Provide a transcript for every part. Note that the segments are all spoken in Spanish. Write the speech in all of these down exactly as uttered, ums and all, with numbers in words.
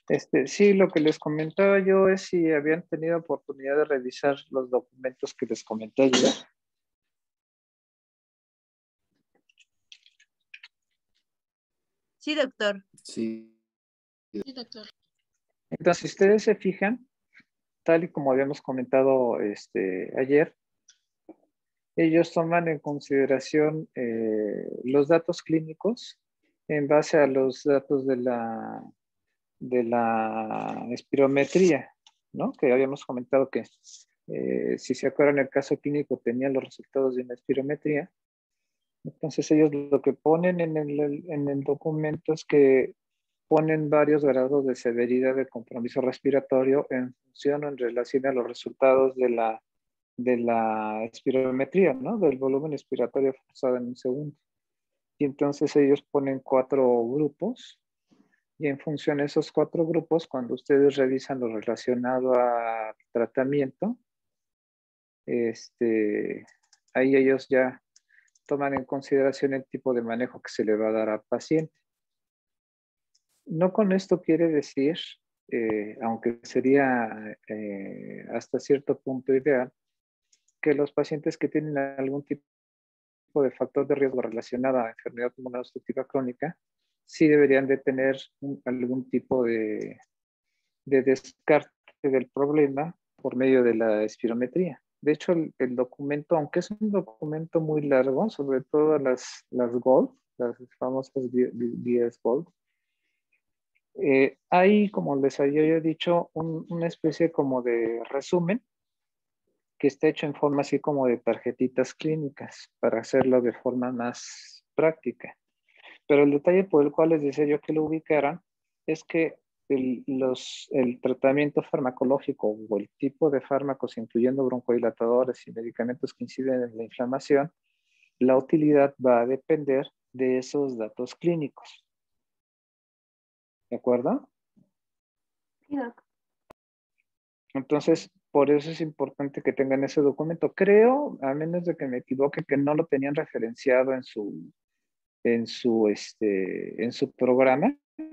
Este, sí, lo que les comentaba yo es si habían tenido oportunidad de revisar los documentos que les comenté ayer. Sí, doctor. Sí. Sí, doctor. Entonces, si ustedes se fijan, tal y como habíamos comentado este, ayer, ellos toman en consideración eh, los datos clínicos en base a los datos de la, de la espirometría, ¿no? Que habíamos comentado que, eh, si se acuerdan, el caso clínico tenía los resultados de una espirometría. Entonces ellos lo que ponen en el, en el documento es que ponen varios grados de severidad de compromiso respiratorio en función o en relación a los resultados de la, de la espirometría, ¿no? Del volumen expiratorio forzado en un segundo. Y entonces ellos ponen cuatro grupos y en función de esos cuatro grupos, cuando ustedes revisan lo relacionado a tratamiento, este, ahí ellos ya toman en consideración el tipo de manejo que se le va a dar al paciente. No con esto quiere decir, eh, aunque sería eh, hasta cierto punto ideal, que los pacientes que tienen algún tipo de factor de riesgo relacionado a enfermedad pulmonar obstructiva crónica, sí deberían de tener un, algún tipo de, de descarte del problema por medio de la espirometría. De hecho, el, el documento, aunque es un documento muy largo, sobre todo las, las GOLD, las famosas diez GOLD, eh, hay, como les había dicho, un, una especie como de resumen que está hecho en forma así como de tarjetitas clínicas para hacerlo de forma más práctica. Pero el detalle por el cual les decía yo que lo ubicaran es que el, los, el tratamiento farmacológico o el tipo de fármacos, incluyendo broncodilatadores y medicamentos que inciden en la inflamación, la utilidad va a depender de esos datos clínicos. ¿De acuerdo? Sí, doctor. Entonces, por eso es importante que tengan ese documento. Creo, a menos de que me equivoque, que no lo tenían referenciado en su, en su, este, en su programa,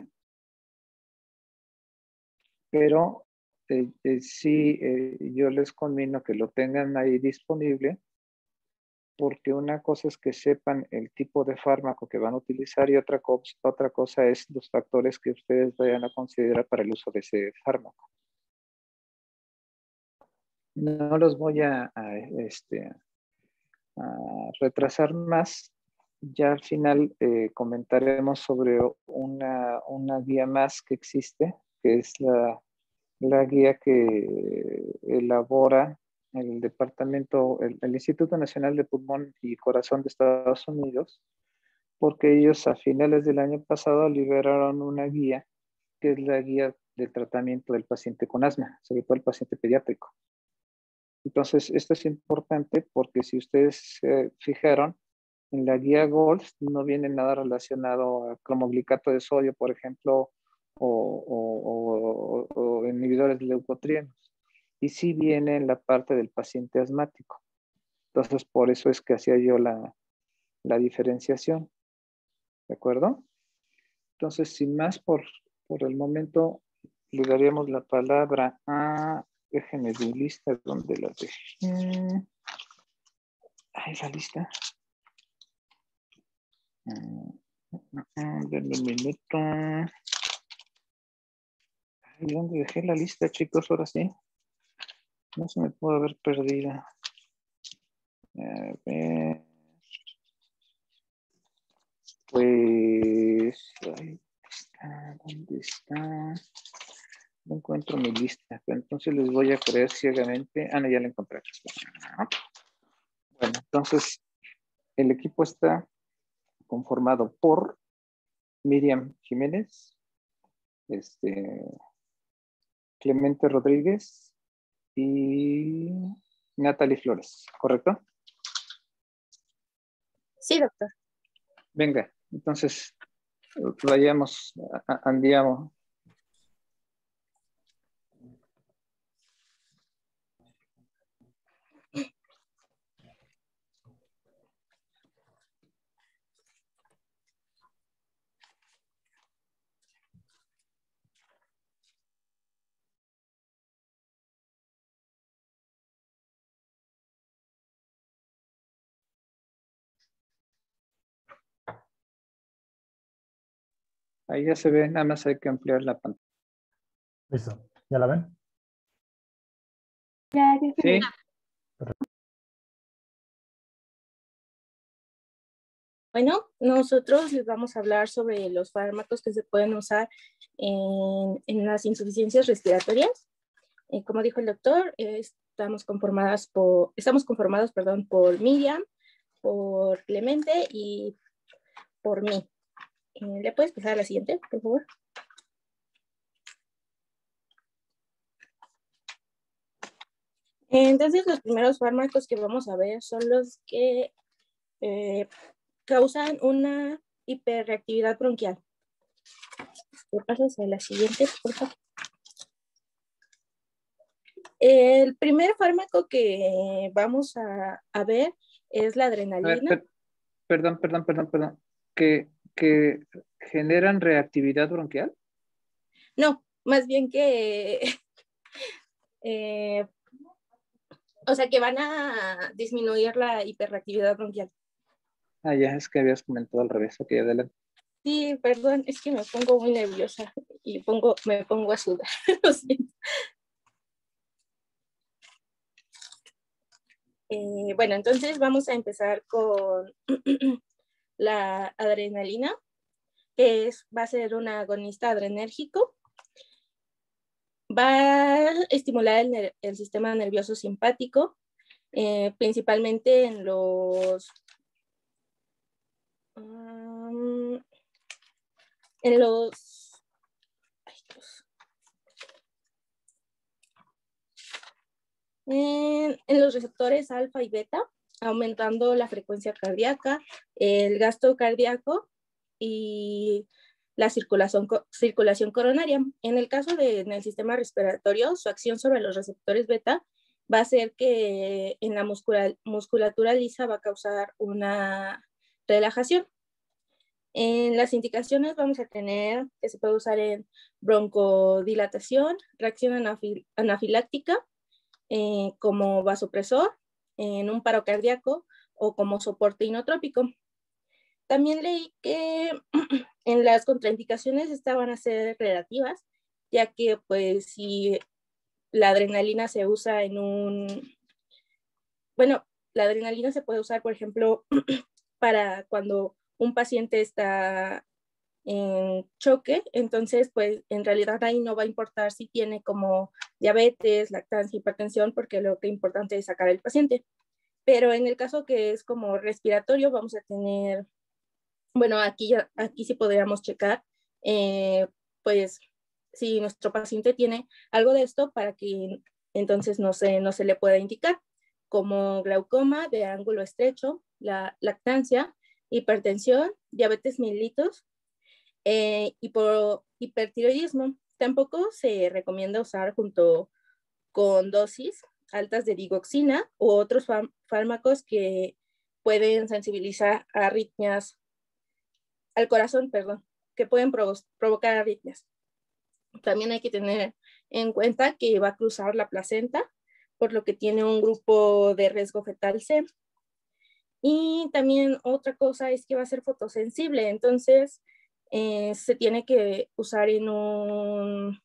pero eh, eh, sí, eh, yo les conmino que lo tengan ahí disponible, porque una cosa es que sepan el tipo de fármaco que van a utilizar y otra cosa, otra cosa es los factores que ustedes vayan a considerar para el uso de ese fármaco. No los voy a, a, este, a retrasar más. Ya al final eh, comentaremos sobre una, una guía más que existe, que es la, la guía que elabora el Departamento, el, el Instituto Nacional de Pulmón y Corazón de Estados Unidos, porque ellos a finales del año pasado liberaron una guía, que es la guía de tratamiento del paciente con asma, sobre todo el paciente pediátrico. Entonces, esto es importante porque si ustedes se fijaron, en la guía GOLD no viene nada relacionado a cromoglicato de sodio, por ejemplo, o, o, o, o inhibidores de leucotrienos. Y sí viene en la parte del paciente asmático. Entonces, por eso es que hacía yo la, la diferenciación. ¿De acuerdo? Entonces, sin más, por, por el momento, le daríamos la palabra a... Déjenme mi lista donde la dejé. Ah, esa lista. Denme un minuto. Ay, ¿dónde dejé la lista, chicos? Ahora sí. No se me puede haber perdido. A ver. Pues. Ahí está. ¿Dónde está? No encuentro mi lista. Pero entonces les voy a creer ciegamente. Ah, no, ya la encontré. Bueno, entonces el equipo está conformado por Miriam Jiménez, este, Clemente Rodríguez y Natalie Flores, ¿correcto? Sí, doctor. Venga, entonces vayamos, andiamo. Ahí ya se ve, nada más hay que ampliar la pantalla. Listo. ¿Ya la ven? Ya, ya se Sí, ve. Bueno, nosotros les vamos a hablar sobre los fármacos que se pueden usar en, en las insuficiencias respiratorias. Eh, como dijo el doctor, eh, estamos conformadas por, estamos conformados, perdón, por Miriam, por Clemente y por mí. Eh, ¿Le puedes pasar a la siguiente, por favor? Entonces, los primeros fármacos que vamos a ver son los que eh, causan una hiperreactividad bronquial. ¿Le pasas a la siguiente, por favor? El primer fármaco que vamos a, a ver es la a ver, adrenalina. per- perdón, perdón, perdón, perdón. Que, que generan reactividad bronquial. No, más bien que, eh, o sea, que van a disminuir la hiperreactividad bronquial. Ah, ya, es que habías comentado al revés. Ok, adelante. Sí, perdón, es que me pongo muy nerviosa y pongo, me pongo a sudar. Lo siento. Eh, bueno, entonces vamos a empezar con la adrenalina, que es, va a ser un agonista adrenérgico. Va a estimular el, ner- el sistema nervioso simpático, eh, principalmente en los, um, en los, ay, Dios. En, en los receptores alfa y beta, aumentando la frecuencia cardíaca, el gasto cardíaco y la circulación, co- circulación coronaria. En el caso de en el sistema respiratorio, su acción sobre los receptores beta va a ser que en la muscula- musculatura lisa va a causar una relajación. En las indicaciones vamos a tener que se puede usar en broncodilatación, reacción anafil- anafiláctica, eh, como vasopresor, en un paro cardíaco o como soporte inotrópico. También leí que en las contraindicaciones estaban a ser relativas, ya que pues si la adrenalina se usa en un, bueno, la adrenalina se puede usar, por ejemplo, para cuando un paciente está en choque, entonces pues en realidad ahí no va a importar si tiene como diabetes, lactancia, hipertensión, porque lo que es importante es sacar al paciente. Pero en el caso que es como respiratorio, vamos a tener, bueno, aquí, ya, aquí sí podríamos checar, eh, pues si nuestro paciente tiene algo de esto para que entonces no se, no se le pueda indicar, como glaucoma de ángulo estrecho, la lactancia, hipertensión, diabetes mellitus, eh, y por hipertiroidismo. Tampoco se recomienda usar junto con dosis altas de digoxina u otros fármacos que pueden sensibilizar a arritmias, al corazón, perdón, que pueden provo provocar arritmias. También hay que tener en cuenta que va a cruzar la placenta, por lo que tiene un grupo de riesgo fetal C. Y también otra cosa es que va a ser fotosensible, entonces eh, se tiene que usar en un,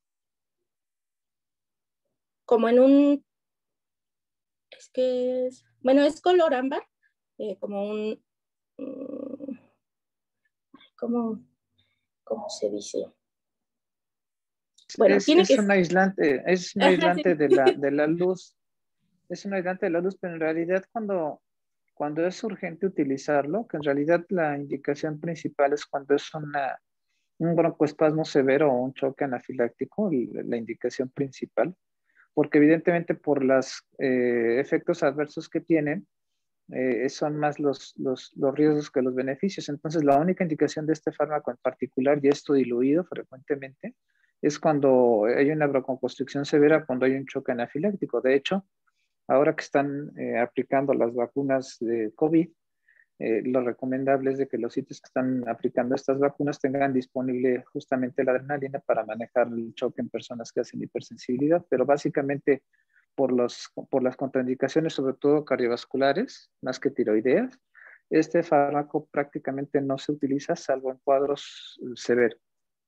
como en un, es que es, bueno, es color ámbar, eh, como un, um, ¿cómo, ¿cómo se dice? Bueno, Es, tiene es que... un aislante, es un Ajá, sí. aislante de la, de la luz. Es un aislante de la luz, pero en realidad cuando, cuando es urgente utilizarlo, que en realidad la indicación principal es cuando es una, un broncoespasmo severo o un choque anafiláctico, la, la indicación principal, porque evidentemente por los eh, efectos adversos que tienen, eh, son más los, los, los riesgos que los beneficios. Entonces, la única indicación de este fármaco en particular, y esto diluido frecuentemente, es cuando hay una broncoconstricción severa, cuando hay un choque anafiláctico. De hecho, ahora que están eh, aplicando las vacunas de COVID, eh, lo recomendable es de que los sitios que están aplicando estas vacunas tengan disponible justamente la adrenalina para manejar el choque en personas que hacen hipersensibilidad, pero básicamente por, los, por las contraindicaciones, sobre todo cardiovasculares, más que tiroideas, este fármaco prácticamente no se utiliza salvo en cuadros severos.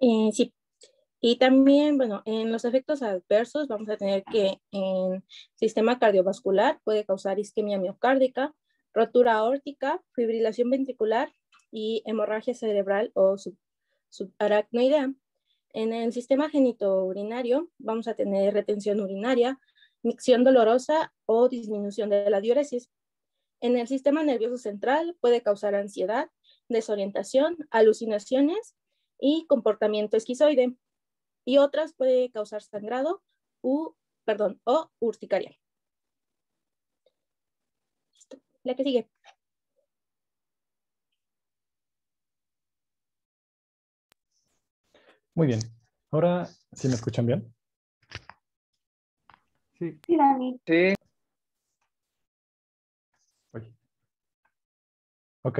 Eh, sí, y también, bueno, en los efectos adversos vamos a tener que en sistema cardiovascular puede causar isquemia miocárdica, rotura aórtica, fibrilación ventricular y hemorragia cerebral o sub, subaracnoidea. En el sistema genitourinario vamos a tener retención urinaria, micción dolorosa o disminución de la diuresis. En el sistema nervioso central puede causar ansiedad, desorientación, alucinaciones y comportamiento esquizoide. Y otras puede causar sangrado u, perdón, o urticaria. Listo. La que sigue. Muy bien. Ahora, ¿sí me escuchan bien? Sí. Sí, Dani. Sí. Oye. Ok.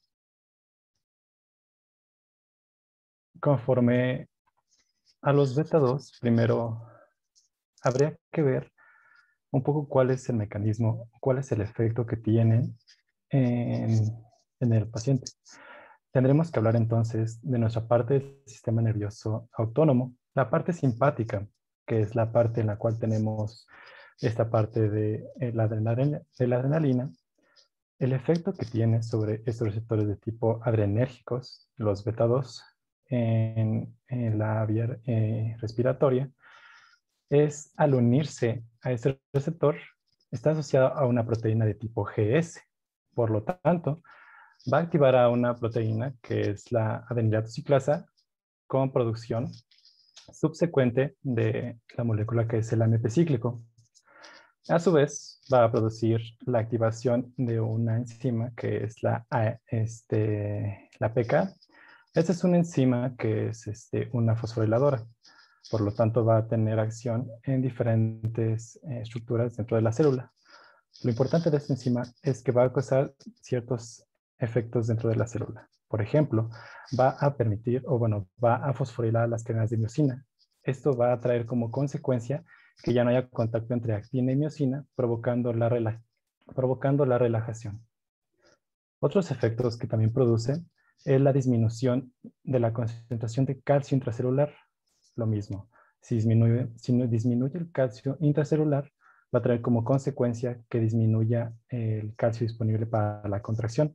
Conforme a los beta dos, primero habría que ver un poco cuál es el mecanismo, cuál es el efecto que tienen en, en el paciente. Tendremos que hablar entonces de nuestra parte del sistema nervioso autónomo, la parte simpática, que es la parte en la cual tenemos esta parte de, eh, la, adrenalina, de la adrenalina, el efecto que tiene sobre estos receptores de tipo adrenérgicos, los beta dos, en, en la vía eh, respiratoria, es al unirse a este receptor, está asociado a una proteína de tipo G S. Por lo tanto, va a activar a una proteína que es la adenilato ciclasa con producción subsecuente de la molécula que es el A M P cíclico. A su vez, va a producir la activación de una enzima que es la, este, la P K. Esta es una enzima que es este, una fosforiladora. Por lo tanto, va a tener acción en diferentes eh, estructuras dentro de la célula. Lo importante de esta enzima es que va a causar ciertos efectos dentro de la célula. Por ejemplo, va a permitir, o bueno, va a fosforilar las cadenas de miosina. Esto va a traer como consecuencia que ya no haya contacto entre actina y miosina, provocando la, rela provocando la relajación. Otros efectos que también produce es la disminución de la concentración de calcio intracelular. Lo mismo, si disminuye, si no disminuye el calcio intracelular, va a traer como consecuencia que disminuya el calcio disponible para la contracción.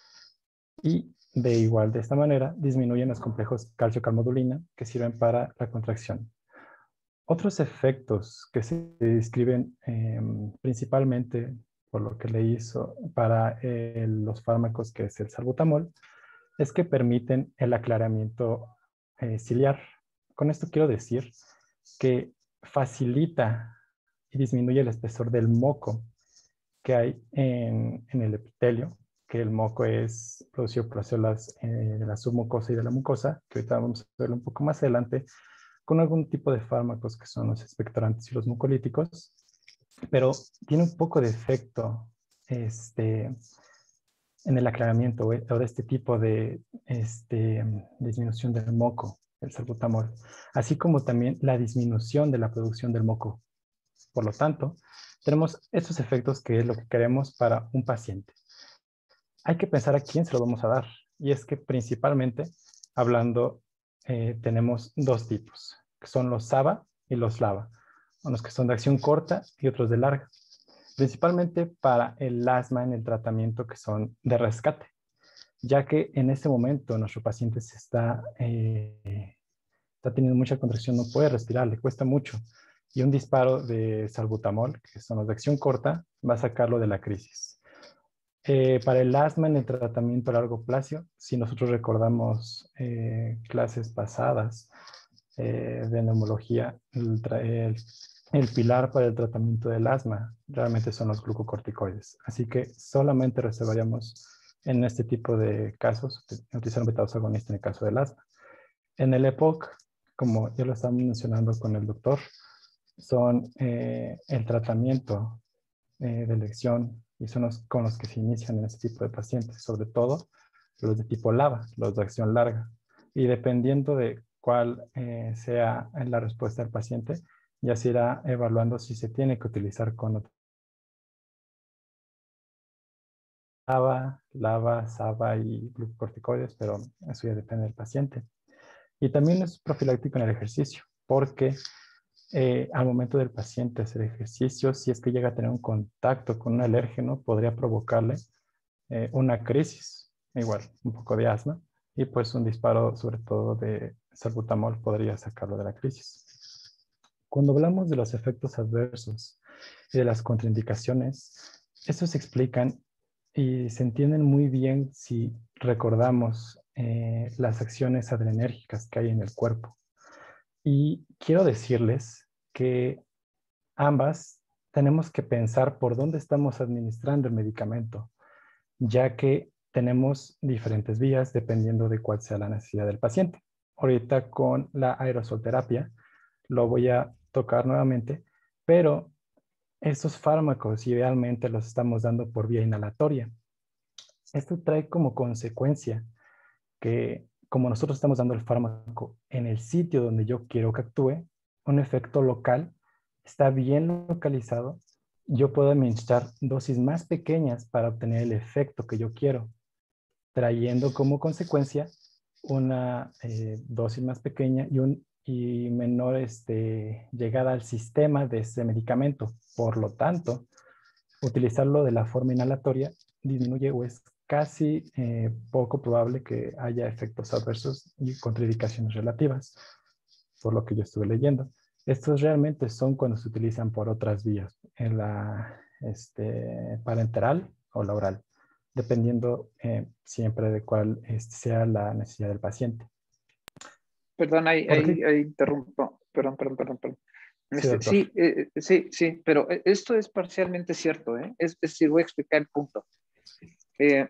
Y de igual, de esta manera, disminuyen los complejos calcio-calmodulina que sirven para la contracción. Otros efectos que se describen eh, principalmente por lo que le hizo para eh, los fármacos, que es el salbutamol, es que permiten el aclaramiento eh, ciliar. Con esto quiero decir que facilita y disminuye el espesor del moco que hay en, en el epitelio, que el moco es producido por las células eh, de la submucosa y de la mucosa, que ahorita vamos a verlo un poco más adelante, con algún tipo de fármacos que son los expectorantes y los mucolíticos, pero tiene un poco de efecto este, en el aclaramiento o de este tipo de este, disminución del moco, el salbutamol, así como también la disminución de la producción del moco. Por lo tanto, tenemos estos efectos que es lo que queremos para un paciente. Hay que pensar a quién se lo vamos a dar, y es que principalmente hablando eh, tenemos dos tipos, que son los S A B A y los L A B A, unos que son de acción corta y otros de larga, principalmente para el asma en el tratamiento que son de rescate, ya que en este momento nuestro paciente se está, eh, está teniendo mucha contracción, no puede respirar, le cuesta mucho, y un disparo de salbutamol, que son los de acción corta, va a sacarlo de la crisis. Eh, para el asma en el tratamiento a largo plazo, si nosotros recordamos eh, clases pasadas eh, de neumología, el, el, el pilar para el tratamiento del asma realmente son los glucocorticoides. Así que solamente reservaríamos en este tipo de casos utilizar un beta-dos agonista en el caso del asma. En el E P O C, como ya lo estamos mencionando con el doctor, son eh, el tratamiento eh, de elección y son los con los que se inician en este tipo de pacientes, sobre todo los de tipo L A B A, los de acción larga. Y dependiendo de cuál eh, sea la respuesta del paciente, ya se irá evaluando si se tiene que utilizar con otro. L A B A, L A B A, S A B A y glucocorticoides, pero eso ya depende del paciente. Y también es profiláctico en el ejercicio, porque eh, al momento del paciente hacer ejercicio, si es que llega a tener un contacto con un alérgeno, podría provocarle eh, una crisis, igual, un poco de asma, y pues un disparo sobre todo de salbutamol podría sacarlo de la crisis. Cuando hablamos de los efectos adversos y de las contraindicaciones, estos se explican y se entienden muy bien si recordamos eh, las acciones adrenérgicas que hay en el cuerpo. Y quiero decirles que ambas tenemos que pensar por dónde estamos administrando el medicamento, ya que tenemos diferentes vías dependiendo de cuál sea la necesidad del paciente. Ahorita con la aerosolterapia lo voy a tocar nuevamente, pero estos fármacos idealmente los estamos dando por vía inhalatoria. Esto trae como consecuencia que como nosotros estamos dando el fármaco en el sitio donde yo quiero que actúe, un efecto local está bien localizado, yo puedo administrar dosis más pequeñas para obtener el efecto que yo quiero, trayendo como consecuencia una eh, dosis más pequeña y, un, y menor este, llegada al sistema de ese medicamento. Por lo tanto, utilizarlo de la forma inhalatoria disminuye o es casi eh, poco probable que haya efectos adversos y contraindicaciones relativas, por lo que yo estuve leyendo. Estos realmente son cuando se utilizan por otras vías, en la este, parenteral o la oral, dependiendo eh, siempre de cuál este, sea la necesidad del paciente. Perdón, ahí, ¿Por ahí, qué? ahí interrumpo. Perdón, perdón, perdón, perdón. Sí, Este, doctor. sí, eh, sí, sí, pero esto es parcialmente cierto, ¿eh? Es, es decir, voy a explicar el punto. Eh,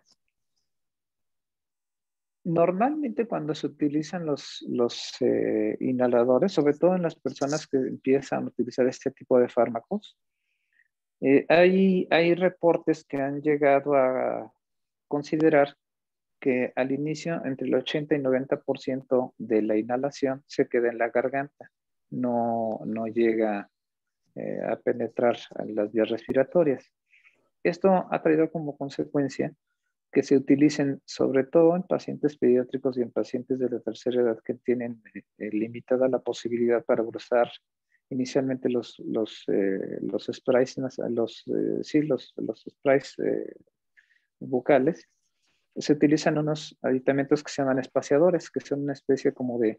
Normalmente cuando se utilizan los, los eh, inhaladores, sobre todo en las personas que empiezan a utilizar este tipo de fármacos, eh, hay, hay reportes que han llegado a considerar que al inicio entre el ochenta y noventa por ciento de la inhalación se queda en la garganta, no, no llega eh, a penetrar en las vías respiratorias. Esto ha traído como consecuencia que se utilicen sobre todo en pacientes pediátricos y en pacientes de la tercera edad que tienen eh, limitada la posibilidad para usar inicialmente los, los, eh, los sprays, los, eh, sí, los, los sprays eh, bucales. Se utilizan unos aditamentos que se llaman espaciadores, que son una especie como de,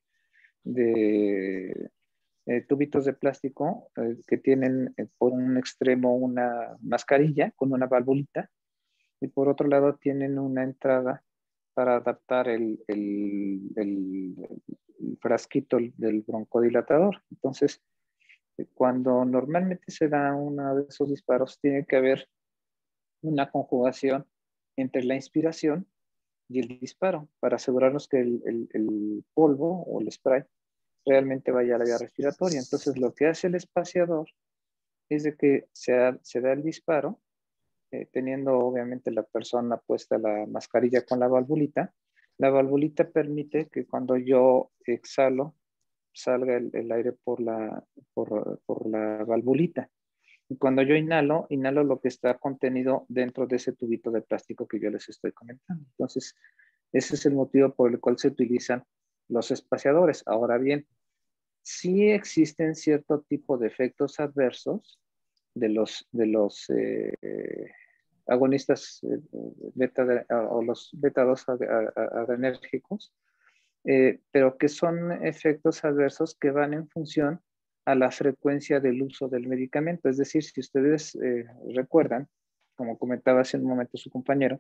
de eh, tubitos de plástico eh, que tienen eh, por un extremo una mascarilla con una valvulita y por otro lado tienen una entrada para adaptar el, el, el, el frasquito del broncodilatador. Entonces, cuando normalmente se da uno de esos disparos, tiene que haber una conjugación entre la inspiración y el disparo para asegurarnos que el, el, el polvo o el spray realmente vaya a la vía respiratoria. Entonces, lo que hace el espaciador es de que se da, se da el disparo, eh, teniendo obviamente la persona puesta la mascarilla con la valvulita. La valvulita permite que cuando yo exhalo, salga el, el aire por la, por, por la valvulita. Y cuando yo inhalo, inhalo lo que está contenido dentro de ese tubito de plástico que yo les estoy comentando. Entonces, ese es el motivo por el cual se utilizan los espaciadores. Ahora bien, sí existen cierto tipo de efectos adversos de los, de los eh, agonistas eh, beta de, o los beta dos adrenérgicos, eh, pero que son efectos adversos que van en función a la frecuencia del uso del medicamento. Es decir, si ustedes eh, recuerdan, como comentaba hace un momento su compañero,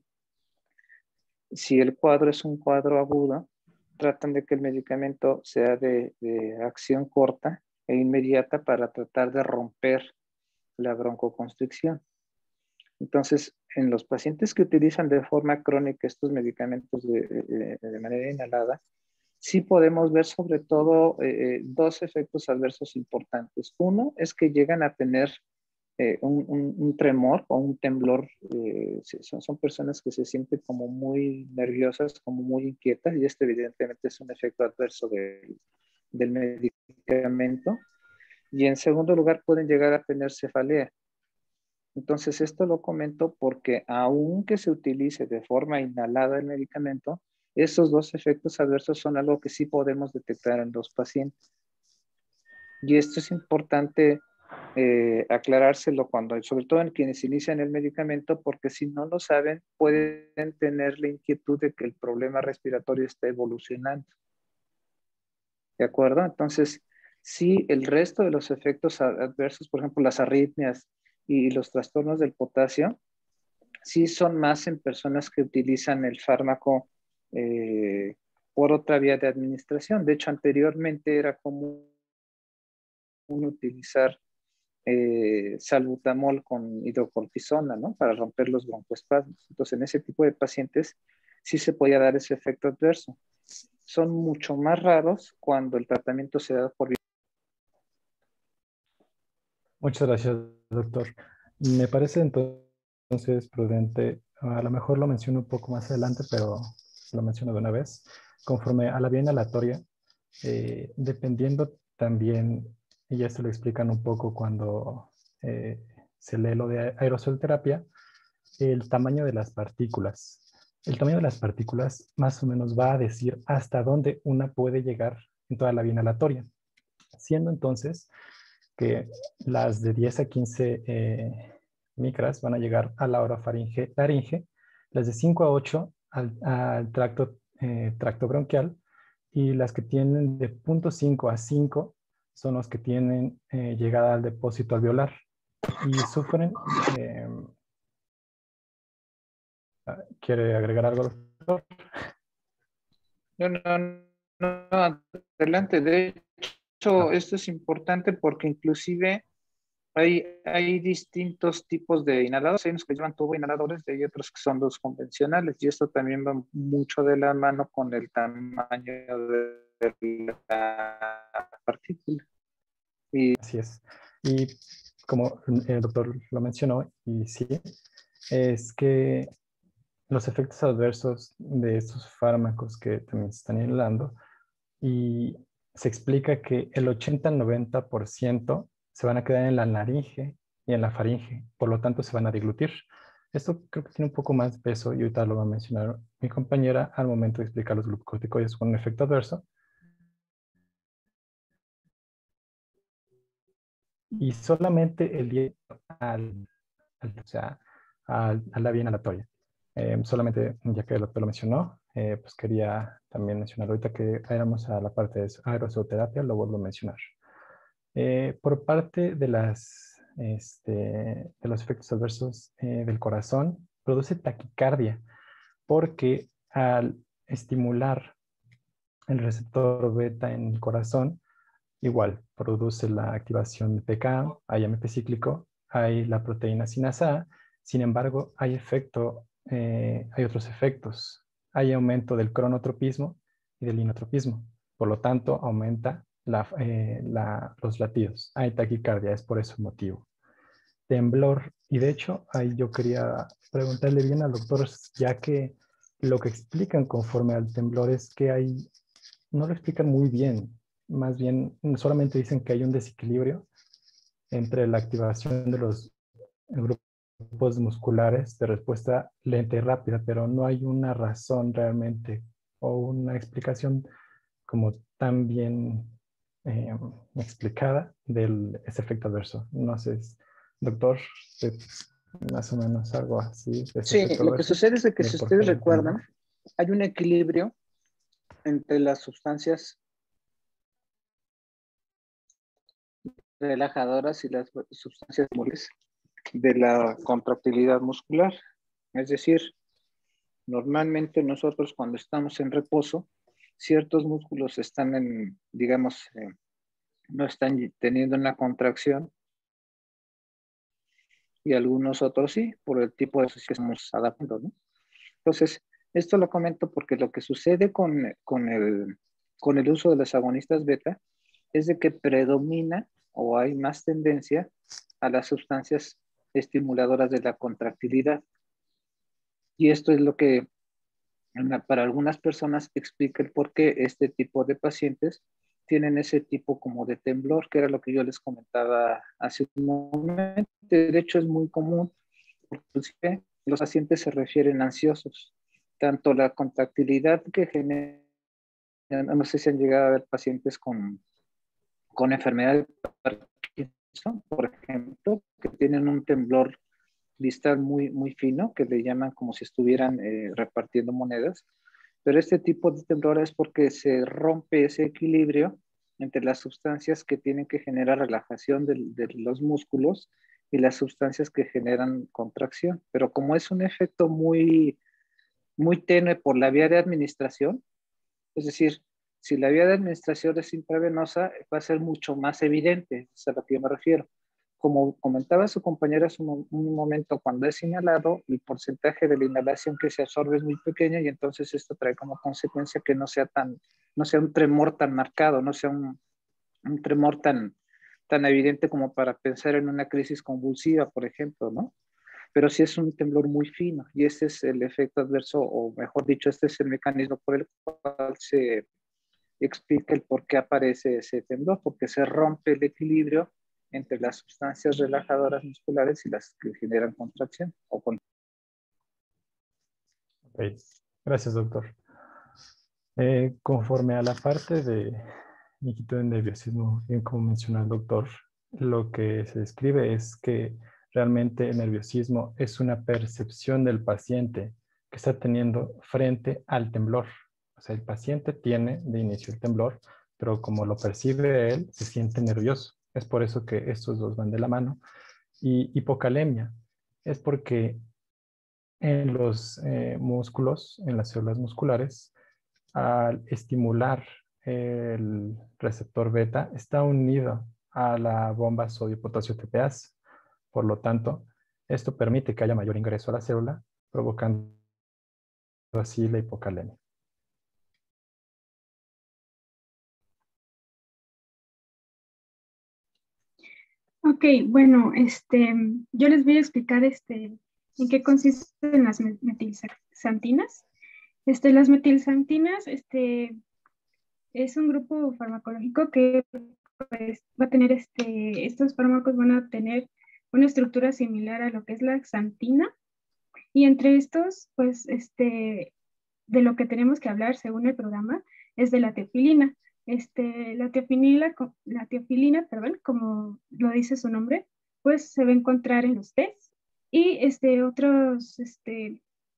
si el cuadro es un cuadro agudo, tratan de que el medicamento sea de, de acción corta e inmediata para tratar de romper la broncoconstricción. Entonces, en los pacientes que utilizan de forma crónica estos medicamentos de, de, de manera inhalada, sí podemos ver sobre todo eh, dos efectos adversos importantes. Uno es que llegan a tener eh, un, un, un tremor o un temblor. Eh, son, son personas que se sienten como muy nerviosas, como muy inquietas, y este evidentemente es un efecto adverso de, del medicamento. Y en segundo lugar, pueden llegar a tener cefalea. Entonces, esto lo comento porque aunque se utilice de forma inhalada el medicamento, Esos dos efectos adversos son algo que sí podemos detectar en los pacientes. Y esto es importante eh, aclarárselo cuando, sobre todo en quienes inician el medicamento, porque si no lo saben, pueden tener la inquietud de que el problema respiratorio está evolucionando. ¿De acuerdo? Entonces, sí, el resto de los efectos adversos, por ejemplo, las arritmias y los trastornos del potasio, sí son más en personas que utilizan el fármaco eh, por otra vía de administración. De hecho, anteriormente era común utilizar eh, salbutamol con hidrocortisona, ¿no? Para romper los broncoespasmos. Entonces, en ese tipo de pacientes sí se podía dar ese efecto adverso. Son mucho más raros cuando el tratamiento se da por... Muchas gracias, doctor. Me parece entonces prudente, a lo mejor lo menciono un poco más adelante, pero lo menciono de una vez, conforme a la vía inhalatoria, eh, dependiendo también, y esto lo explican un poco cuando eh, se lee lo de aerosol terapia, el tamaño de las partículas. El tamaño de las partículas más o menos va a decir hasta dónde una puede llegar en toda la vía inhalatoria, siendo entonces que las de diez a quince eh, micras van a llegar a la orofaringe, laringe, las de cinco a ocho al, al tracto, eh, tracto bronquial, y las que tienen de zero punto cinco a cinco son los que tienen eh, llegada al depósito alveolar y sufren... Eh, ¿Quiere agregar algo, doctor? No, no, no, adelante. De hecho, Ah, esto es importante porque inclusive hay, hay distintos tipos de inhaladores. Hay unos que llevan tubo inhaladores y hay otros que son los convencionales. Y esto también va mucho de la mano con el tamaño de, de la partícula. Y así es. Y como el doctor lo mencionó, y sí, es que los efectos adversos de estos fármacos que también se están inhalando, y se explica que el ochenta al noventa por ciento se van a quedar en la laringe y en la faringe, por lo tanto se van a deglutir. Esto creo que tiene un poco más de peso y ahorita lo va a mencionar mi compañera al momento de explicar los glucocorticoides con un efecto adverso. Y solamente el diez al, al, o sea, al, a la vía inhalatoria. Eh, solamente, ya que el doctor lo mencionó, eh, pues quería también mencionar ahorita que éramos a la parte de aerosoterapia, lo vuelvo a mencionar. Eh, por parte de, las, este, de los efectos adversos eh, del corazón, produce taquicardia, porque al estimular el receptor beta en el corazón, igual, produce la activación de P K, hay A M P cíclico, hay la proteína sinasa A, sin embargo, hay efecto, eh, hay otros efectos. Hay aumento del cronotropismo y del inotropismo. Por lo tanto, aumenta la, eh, la, los latidos. Hay taquicardia, es por ese motivo. Temblor, y de hecho, ahí yo quería preguntarle bien al doctor, ya que lo que explican conforme al temblor es que hay, no lo explican muy bien, más bien solamente dicen que hay un desequilibrio entre la activación de los grupos musculares de respuesta lenta y rápida, pero no hay una razón realmente o una explicación como tan bien eh, explicada del ese efecto adverso. No sé, doctor, más o menos algo así de ese sí, efecto lo que adverso, sucede es de que de si por qué ustedes el temblor. recuerdan, hay un equilibrio entre las sustancias relajadoras y las sustancias móviles de la contractilidad muscular. Es decir, normalmente nosotros cuando estamos en reposo, ciertos músculos están en, digamos, eh, no están teniendo una contracción y algunos otros sí, por el tipo de ejercicio que estamos adaptando, ¿no? Entonces, esto lo comento porque lo que sucede con, con, el, con el uso de los agonistas beta es de que predomina o hay más tendencia a las sustancias estimuladoras de la contractilidad. Y esto es lo que para algunas personas explica el por qué este tipo de pacientes tienen ese tipo como de temblor, que era lo que yo les comentaba hace un momento. De hecho, es muy común, inclusive los pacientes se refieren ansiosos, tanto la contractilidad que genera, no sé si han llegado a ver pacientes con, con enfermedad de Parkinson, por ejemplo, que tienen un temblor distal muy, muy fino, que le llaman como si estuvieran eh, repartiendo monedas. Pero este tipo de temblor es porque se rompe ese equilibrio entre las sustancias que tienen que generar relajación de, de los músculos y las sustancias que generan contracción. Pero como es un efecto muy, muy tenue por la vía de administración, es decir, si la vía de administración es intravenosa, va a ser mucho más evidente, es a lo que yo me refiero. Como comentaba su compañera hace un, un momento, cuando es inhalado, el porcentaje de la inhalación que se absorbe es muy pequeño y entonces esto trae como consecuencia que no sea, tan, no sea un tremor tan marcado, no sea un, un tremor tan, tan evidente como para pensar en una crisis convulsiva, por ejemplo, ¿no? Pero sí es un temblor muy fino y ese es el efecto adverso, o mejor dicho, este es el mecanismo por el cual se explica el por qué aparece ese temblor, porque se rompe el equilibrio entre las sustancias relajadoras musculares y las que generan contracción. O con... Okay. Gracias, doctor. Eh, conforme a la parte de inquietud de nerviosismo, bien como mencionó el doctor, lo que se describe es que realmente el nerviosismo es una percepción del paciente que está teniendo frente al temblor. O sea, el paciente tiene de inicio el temblor, pero como lo percibe él, se siente nervioso. Es por eso que estos dos van de la mano. Y hipocalemia es porque en los eh, músculos, en las células musculares, al estimular el receptor beta, está unido a la bomba sodio-potasio T P A S. Por lo tanto, esto permite que haya mayor ingreso a la célula, provocando así la hipocalemia. Ok, bueno, este, yo les voy a explicar este, en qué consisten las metilxantinas. Este, las metilxantinas este, es un grupo farmacológico que pues, va a tener, este, estos fármacos van a tener una estructura similar a lo que es la xantina. Y entre estos, pues, este, de lo que tenemos que hablar según el programa es de la teofilina. Este, la teofilina, la teofilina, perdón, como lo dice su nombre, pues se va a encontrar en los tés y este, otros, este,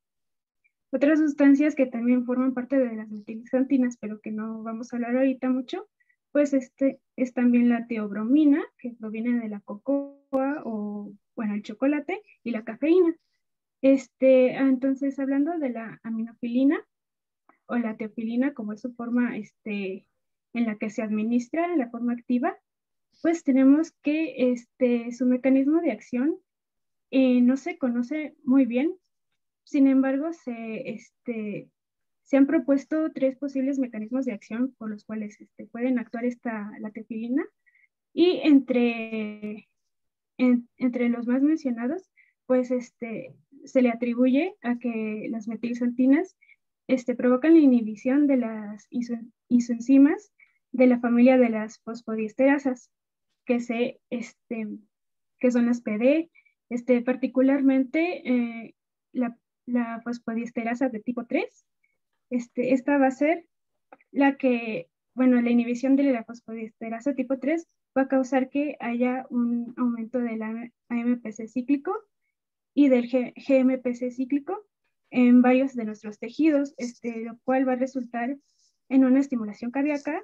otras sustancias que también forman parte de las metilxantinas, pero que no vamos a hablar ahorita mucho, pues este, es también la teobromina, que proviene de la cocoa o, bueno, el chocolate, y la cafeína. Este, entonces, hablando de la aminofilina, o la teofilina, como es su forma este, en la que se administra, en la forma activa, pues tenemos que este, su mecanismo de acción eh, no se conoce muy bien. Sin embargo, se, este, se han propuesto tres posibles mecanismos de acción por los cuales este, pueden actuar esta, la teofilina, y entre, en, entre los más mencionados, pues este, se le atribuye a que las metilxantinas este, provocan la inhibición de las iso, isoenzimas de la familia de las fosfodiesterasas, que, se, este, que son las P D, este, particularmente eh, la, la fosfodiesterasa de tipo tres. Este, esta va a ser la que, bueno, la inhibición de la fosfodiesterasa tipo tres va a causar que haya un aumento del A M P C cíclico y del G M P C cíclico en varios de nuestros tejidos, este, lo cual va a resultar en una estimulación cardíaca,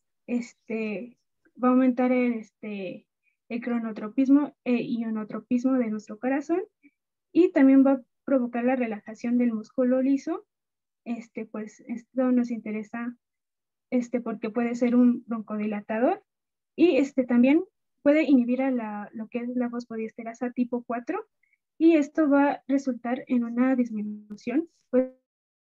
este, va a aumentar el, este, el cronotropismo e ionotropismo de nuestro corazón y también va a provocar la relajación del músculo liso. Este, pues esto nos interesa este, porque puede ser un broncodilatador y este, también puede inhibir a la, lo que es la fosfodiesterasa tipo cuatro, y esto va a resultar en una disminución pues,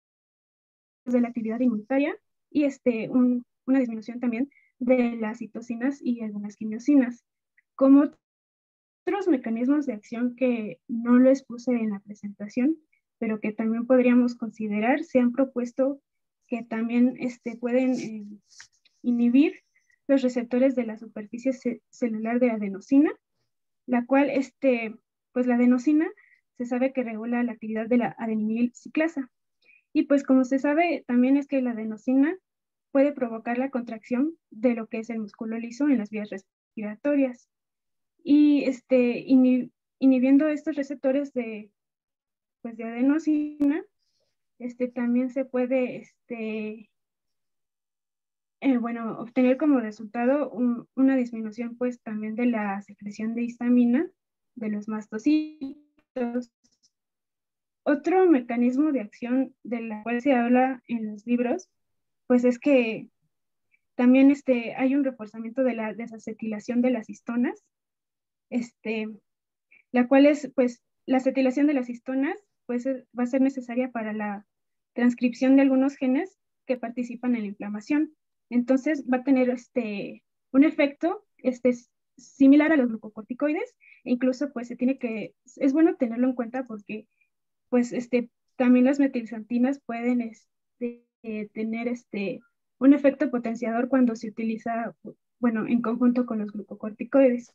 de la actividad inmunitaria y este, un, una disminución también de las citocinas y algunas quimiosinas. Como otros mecanismos de acción que no lo expuse en la presentación, pero que también podríamos considerar, se han propuesto que también este, pueden eh, inhibir los receptores de la superficie celular de adenosina, la cual, este, pues la adenosina se sabe que regula la actividad de la adenyl ciclasa. Y pues como se sabe, también es que la adenosina puede provocar la contracción de lo que es el músculo liso en las vías respiratorias. Y este, inhib inhibiendo estos receptores de, pues, de adenosina, este, también se puede este, eh, bueno, obtener como resultado un, una disminución pues también de la secreción de histamina de los mastocitos. Otro mecanismo de acción de la cual se habla en los libros, pues es que también este, hay un reforzamiento de la desacetilación de las histonas, este, la cual es, pues, la acetilación de las histonas pues, va a ser necesaria para la transcripción de algunos genes que participan en la inflamación. Entonces va a tener este, un efecto este, similar a los glucocorticoides, e incluso pues se tiene que, es bueno tenerlo en cuenta porque pues este, también las metilxantinas pueden este, eh, tener este, un efecto potenciador cuando se utiliza, bueno, en conjunto con los glucocorticoides.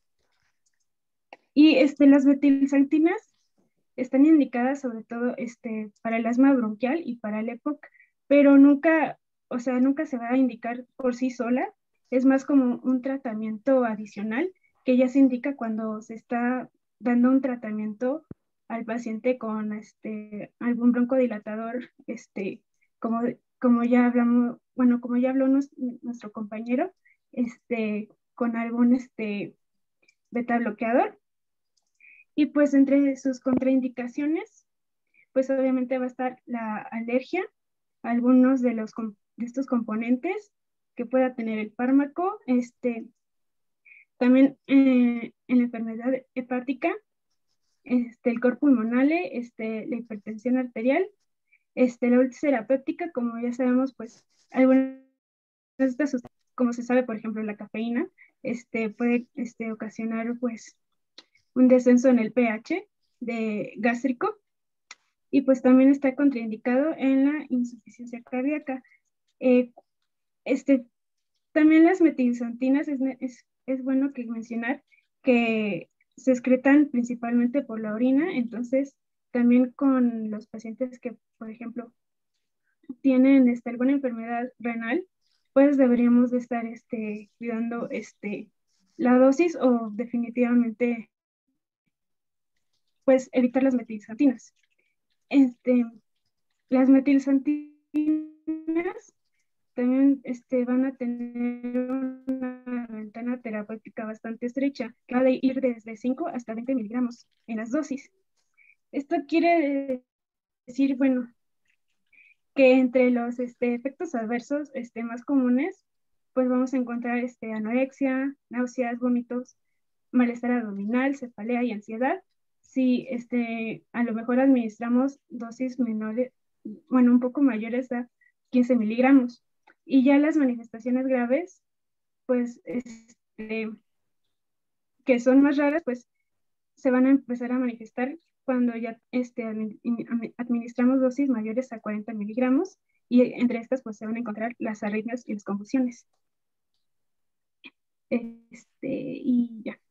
Y este, las metilxantinas están indicadas sobre todo este, para el asma bronquial y para el E P O C, pero nunca, o sea, nunca se va a indicar por sí sola, es más como un tratamiento adicional que ya se indica cuando se está dando un tratamiento al paciente con este, algún broncodilatador, este, como, como ya hablamos, bueno, como ya habló nos, nuestro compañero, este, con algún este, beta bloqueador. Y pues entre sus contraindicaciones, pues obviamente va a estar la alergia a algunos de, los, de estos componentes que pueda tener el fármaco. Este, también eh, en la enfermedad hepática, este, el cor pulmonale, este, la hipertensión arterial, este, la úlcera péptica, como ya sabemos, pues algunas de estas sustancias, como se sabe, por ejemplo, la cafeína, este, puede este, ocasionar pues un descenso en el pH de gástrico, y pues también está contraindicado en la insuficiencia cardíaca. Eh, este, también las metilxantinas es, es, es bueno que mencionar que se excretan principalmente por la orina, entonces también con los pacientes que, por ejemplo, tienen este, alguna enfermedad renal, pues deberíamos de estar este, cuidando este, la dosis o definitivamente pues evitar las metilxantinas. Este, las metilxantinas también este, van a tener una ventana terapéutica bastante estrecha, que va a ir desde cinco hasta veinte miligramos en las dosis. Esto quiere decir, bueno, que entre los este, efectos adversos este, más comunes, pues vamos a encontrar este, anorexia, náuseas, vómitos, malestar abdominal, cefalea y ansiedad. Si este, a lo mejor administramos dosis menores, bueno, un poco mayores a quince miligramos. Y ya las manifestaciones graves, pues, este, que son más raras, pues, se van a empezar a manifestar cuando ya este, administramos dosis mayores a cuarenta miligramos, y entre estas, pues, se van a encontrar las arritmias y las convulsiones. Este, y ya.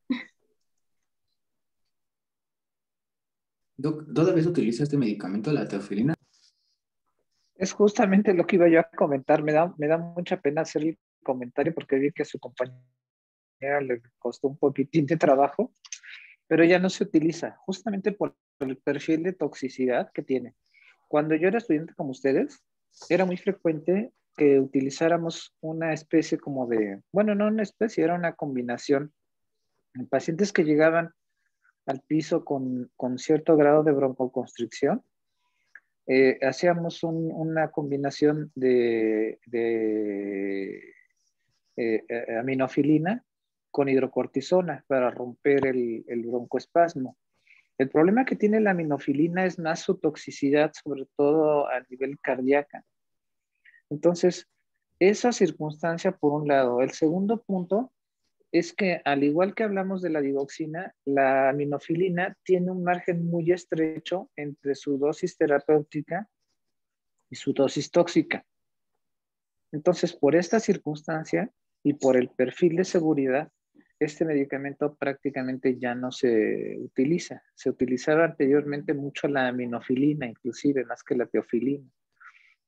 Doc, ¿todavía se utiliza este medicamento, la teofilina? Es justamente lo que iba yo a comentar. Me da, me da mucha pena hacer el comentario porque vi que a su compañera le costó un poquitín de trabajo, pero ya no se utiliza, justamente por el perfil de toxicidad que tiene. Cuando yo era estudiante como ustedes, era muy frecuente que utilizáramos una especie como de, bueno, no una especie, era una combinación. En pacientes que llegaban al piso con, con cierto grado de broncoconstricción, eh, hacíamos un, una combinación de, de eh, aminofilina con hidrocortisona para romper el, el broncoespasmo. El problema que tiene la aminofilina es más su toxicidad, sobre todo a nivel cardíaco. Entonces, esa circunstancia por un lado. El segundo punto es que, al igual que hablamos de la digoxina, la aminofilina tiene un margen muy estrecho entre su dosis terapéutica y su dosis tóxica. Entonces, por esta circunstancia y por el perfil de seguridad, este medicamento prácticamente ya no se utiliza. Se utilizaba anteriormente mucho la aminofilina, inclusive más que la teofilina.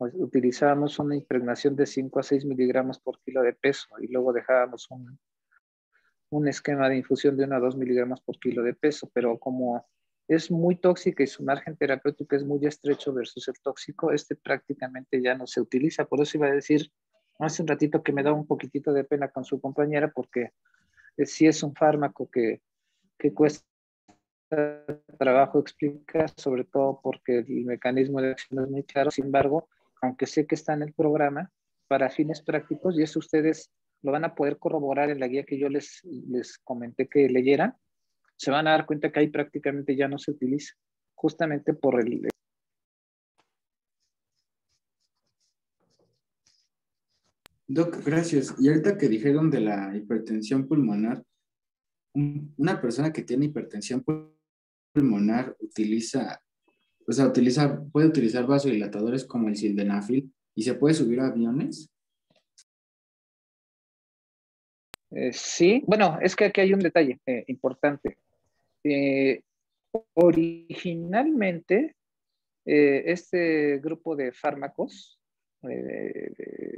Pues, utilizábamos una impregnación de cinco a seis miligramos por kilo de peso y luego dejábamos un, un esquema de infusión de uno a dos miligramos por kilo de peso, pero como es muy tóxica y su margen terapéutico es muy estrecho versus el tóxico, este prácticamente ya no se utiliza. Por eso iba a decir hace un ratito que me da un poquitito de pena con su compañera, porque sí es un fármaco que, que cuesta trabajo explicar, sobre todo porque el mecanismo de acción es muy claro. Sin embargo, aunque sé que está en el programa, para fines prácticos, y eso ustedes lo van a poder corroborar en la guía que yo les, les comenté que leyeran, se van a dar cuenta que ahí prácticamente ya no se utiliza, justamente por el... Doc, gracias. Y ahorita que dijeron de la hipertensión pulmonar, un- una persona que tiene hipertensión pulmonar utiliza, o sea, utiliza, puede utilizar vasodilatadores como el sildenafil y se puede subir a aviones. Eh, sí, bueno, es que aquí hay un detalle eh, importante. Eh, originalmente, eh, este grupo de fármacos, eh,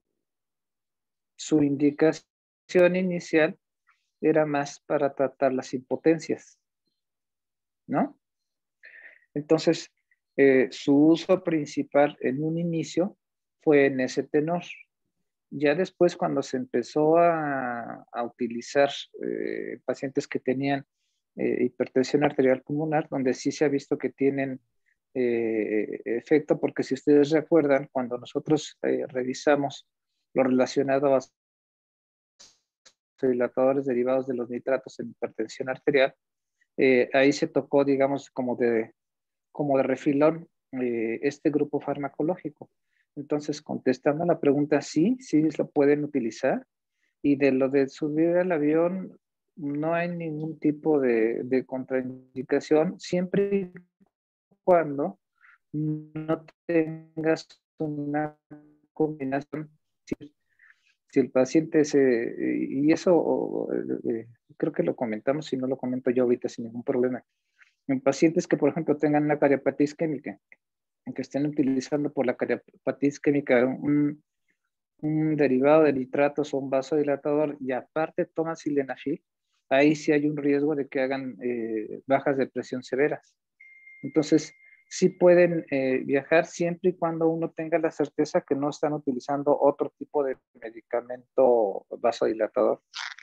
su indicación inicial era más para tratar las impotencias, ¿no? Entonces, eh, su uso principal en un inicio fue en ese tenor. Ya después, cuando se empezó a, a utilizar eh, pacientes que tenían eh, hipertensión arterial pulmonar, donde sí se ha visto que tienen eh, efecto, porque si ustedes recuerdan, cuando nosotros eh, revisamos lo relacionado a dilatadores derivados de los nitratos en hipertensión arterial, eh, ahí se tocó, digamos, como de, como de refilón eh, este grupo farmacológico. Entonces, contestando a la pregunta, sí, sí lo pueden utilizar. Y de lo de subir al avión, no hay ningún tipo de, de contraindicación, siempre y cuando no tengas una combinación. Si, si el paciente se, y eso eh, creo que lo comentamos, si no lo comento yo ahorita sin ningún problema. En pacientes que, por ejemplo, tengan una cariopatía isquémica, que estén utilizando por la cariopatía isquémica un, un derivado de nitratos o un vasodilatador y aparte toman sildenafil, ahí sí hay un riesgo de que hagan eh, bajas de presión severas. Entonces, sí pueden eh, viajar siempre y cuando uno tenga la certeza que no están utilizando otro tipo de medicamento vasodilatador.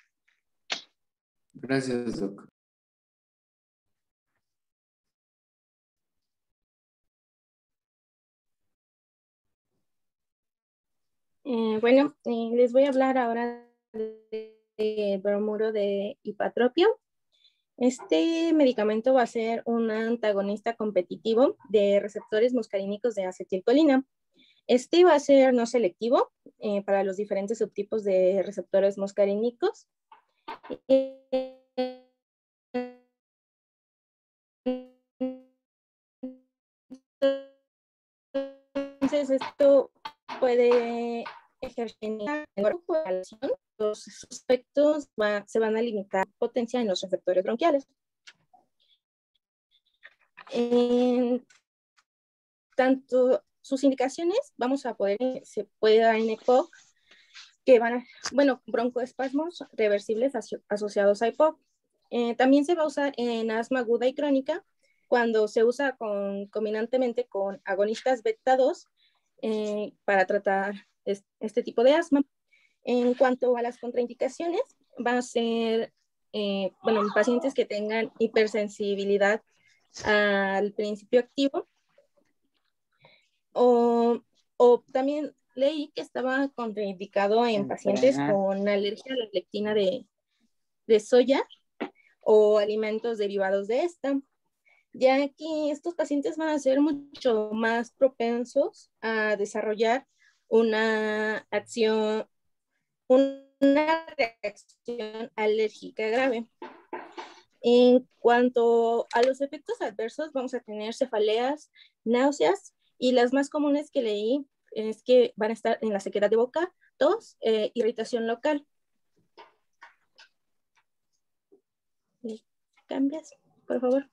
Gracias, Doc. Eh, bueno, eh, les voy a hablar ahora de, de bromuro de hipatropio. Este medicamento va a ser un antagonista competitivo de receptores muscarínicos de acetilcolina. Este va a ser no selectivo eh, para los diferentes subtipos de receptores muscarínicos. Entonces, esto puede ejercer en el cuerpo, los efectos va, se van a limitar potencia en los receptores bronquiales. En tanto sus indicaciones, vamos a poder, se puede dar en E P O C, que van a, bueno, broncoespasmos reversibles aso asociados a E P O C. Eh, también se va a usar en asma aguda y crónica, cuando se usa con, combinantemente con agonistas beta dos eh, para tratar es, este tipo de asma. En cuanto a las contraindicaciones, va a ser, eh, bueno, en pacientes que tengan hipersensibilidad al principio activo, o, o también leí que estaba contraindicado en pacientes con alergia a la lectina de, de soya o alimentos derivados de esta, ya que estos pacientes van a ser mucho más propensos a desarrollar una acción, una reacción alérgica grave. En cuanto a los efectos adversos, vamos a tener cefaleas, náuseas, y las más comunes que leí es que van a estar en la sequedad de boca, tos, eh, irritación local. ¿Cambias, por favor?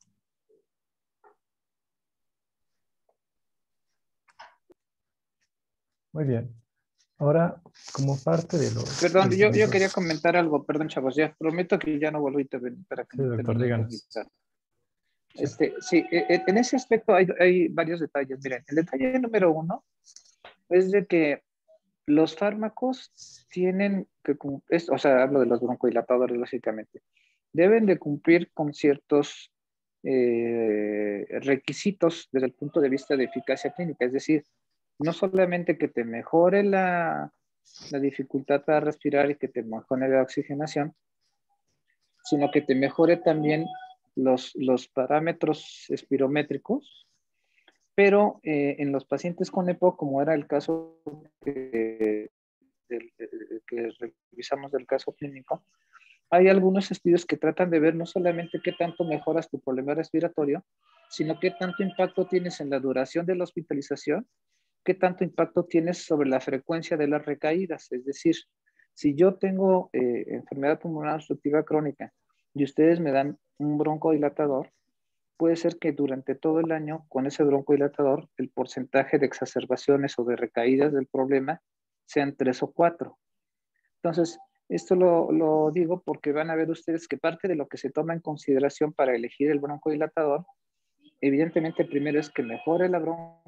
Muy bien. Ahora, como parte de los... Perdón, yo, yo medicamentos- quería comentar algo, perdón, chavos, ya prometo que ya no vuelvo a intervenir para que Sí, no doctor, termine de díganos. vomitar. Sí. Este, sí, e- e- en ese aspecto hay, hay varios detalles. Miren, el detalle número uno es de que los fármacos tienen que, cum- es- o sea, hablo de los broncodilatadores básicamente, deben de cumplir con ciertos eh, requisitos desde el punto de vista de eficacia clínica, es decir, no solamente que te mejore la, la dificultad para respirar y que te mejore la oxigenación, sino que te mejore también los, los parámetros espirométricos, pero eh, en los pacientes con EPOC, como era el caso que, del- que revisamos del caso clínico, hay algunos estudios que tratan de ver no solamente qué tanto mejoras tu problema respiratorio, sino qué tanto impacto tienes en la duración de la hospitalización, qué tanto impacto tienes sobre la frecuencia de las recaídas. Es decir, si yo tengo eh, enfermedad pulmonar obstructiva crónica y ustedes me dan un broncodilatador, puede ser que durante todo el año con ese broncodilatador el porcentaje de exacerbaciones o de recaídas del problema sean tres o cuatro. Entonces, esto lo, lo digo porque van a ver ustedes que parte de lo que se toma en consideración para elegir el broncodilatador, evidentemente primero es que mejore la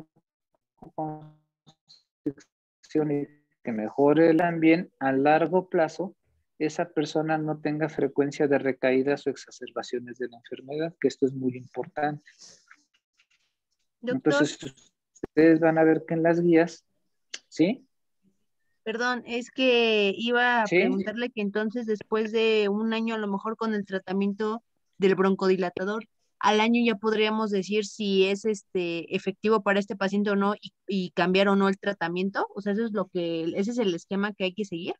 broncoconstricción y que mejore el ambiente a largo plazo, esa persona no tenga frecuencia de recaídas o exacerbaciones de la enfermedad, que esto es muy importante. Doctor, Entonces, ustedes van a ver que en las guías, ¿sí? perdón, es que iba a ¿Sí? preguntarle que entonces después de un año a lo mejor con el tratamiento del broncodilatador, al año ya podríamos decir si es este efectivo para este paciente o no y, y cambiar o no el tratamiento. O sea, eso es lo que, ese es el esquema que hay que seguir.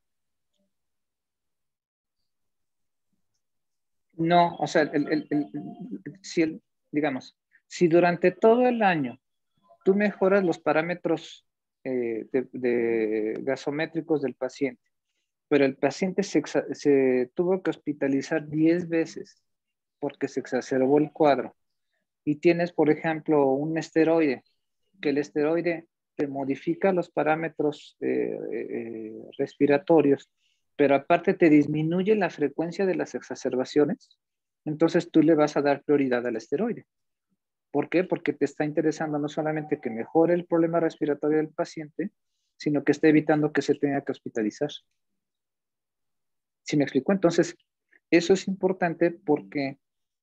No, o sea, el, el, el, si el, digamos, si durante todo el año tú mejoras los parámetros eh, de, de gasométricos del paciente, pero el paciente se, se tuvo que hospitalizar diez veces porque se exacerbó el cuadro y tienes, por ejemplo, un esteroide, que el esteroide te modifica los parámetros eh, eh, respiratorios, pero aparte te disminuye la frecuencia de las exacerbaciones, entonces tú le vas a dar prioridad al esteroide. ¿Por qué? Porque te está interesando no solamente que mejore el problema respiratorio del paciente, sino que está evitando que se tenga que hospitalizar. ¿Sí me explico? Entonces, eso es importante porque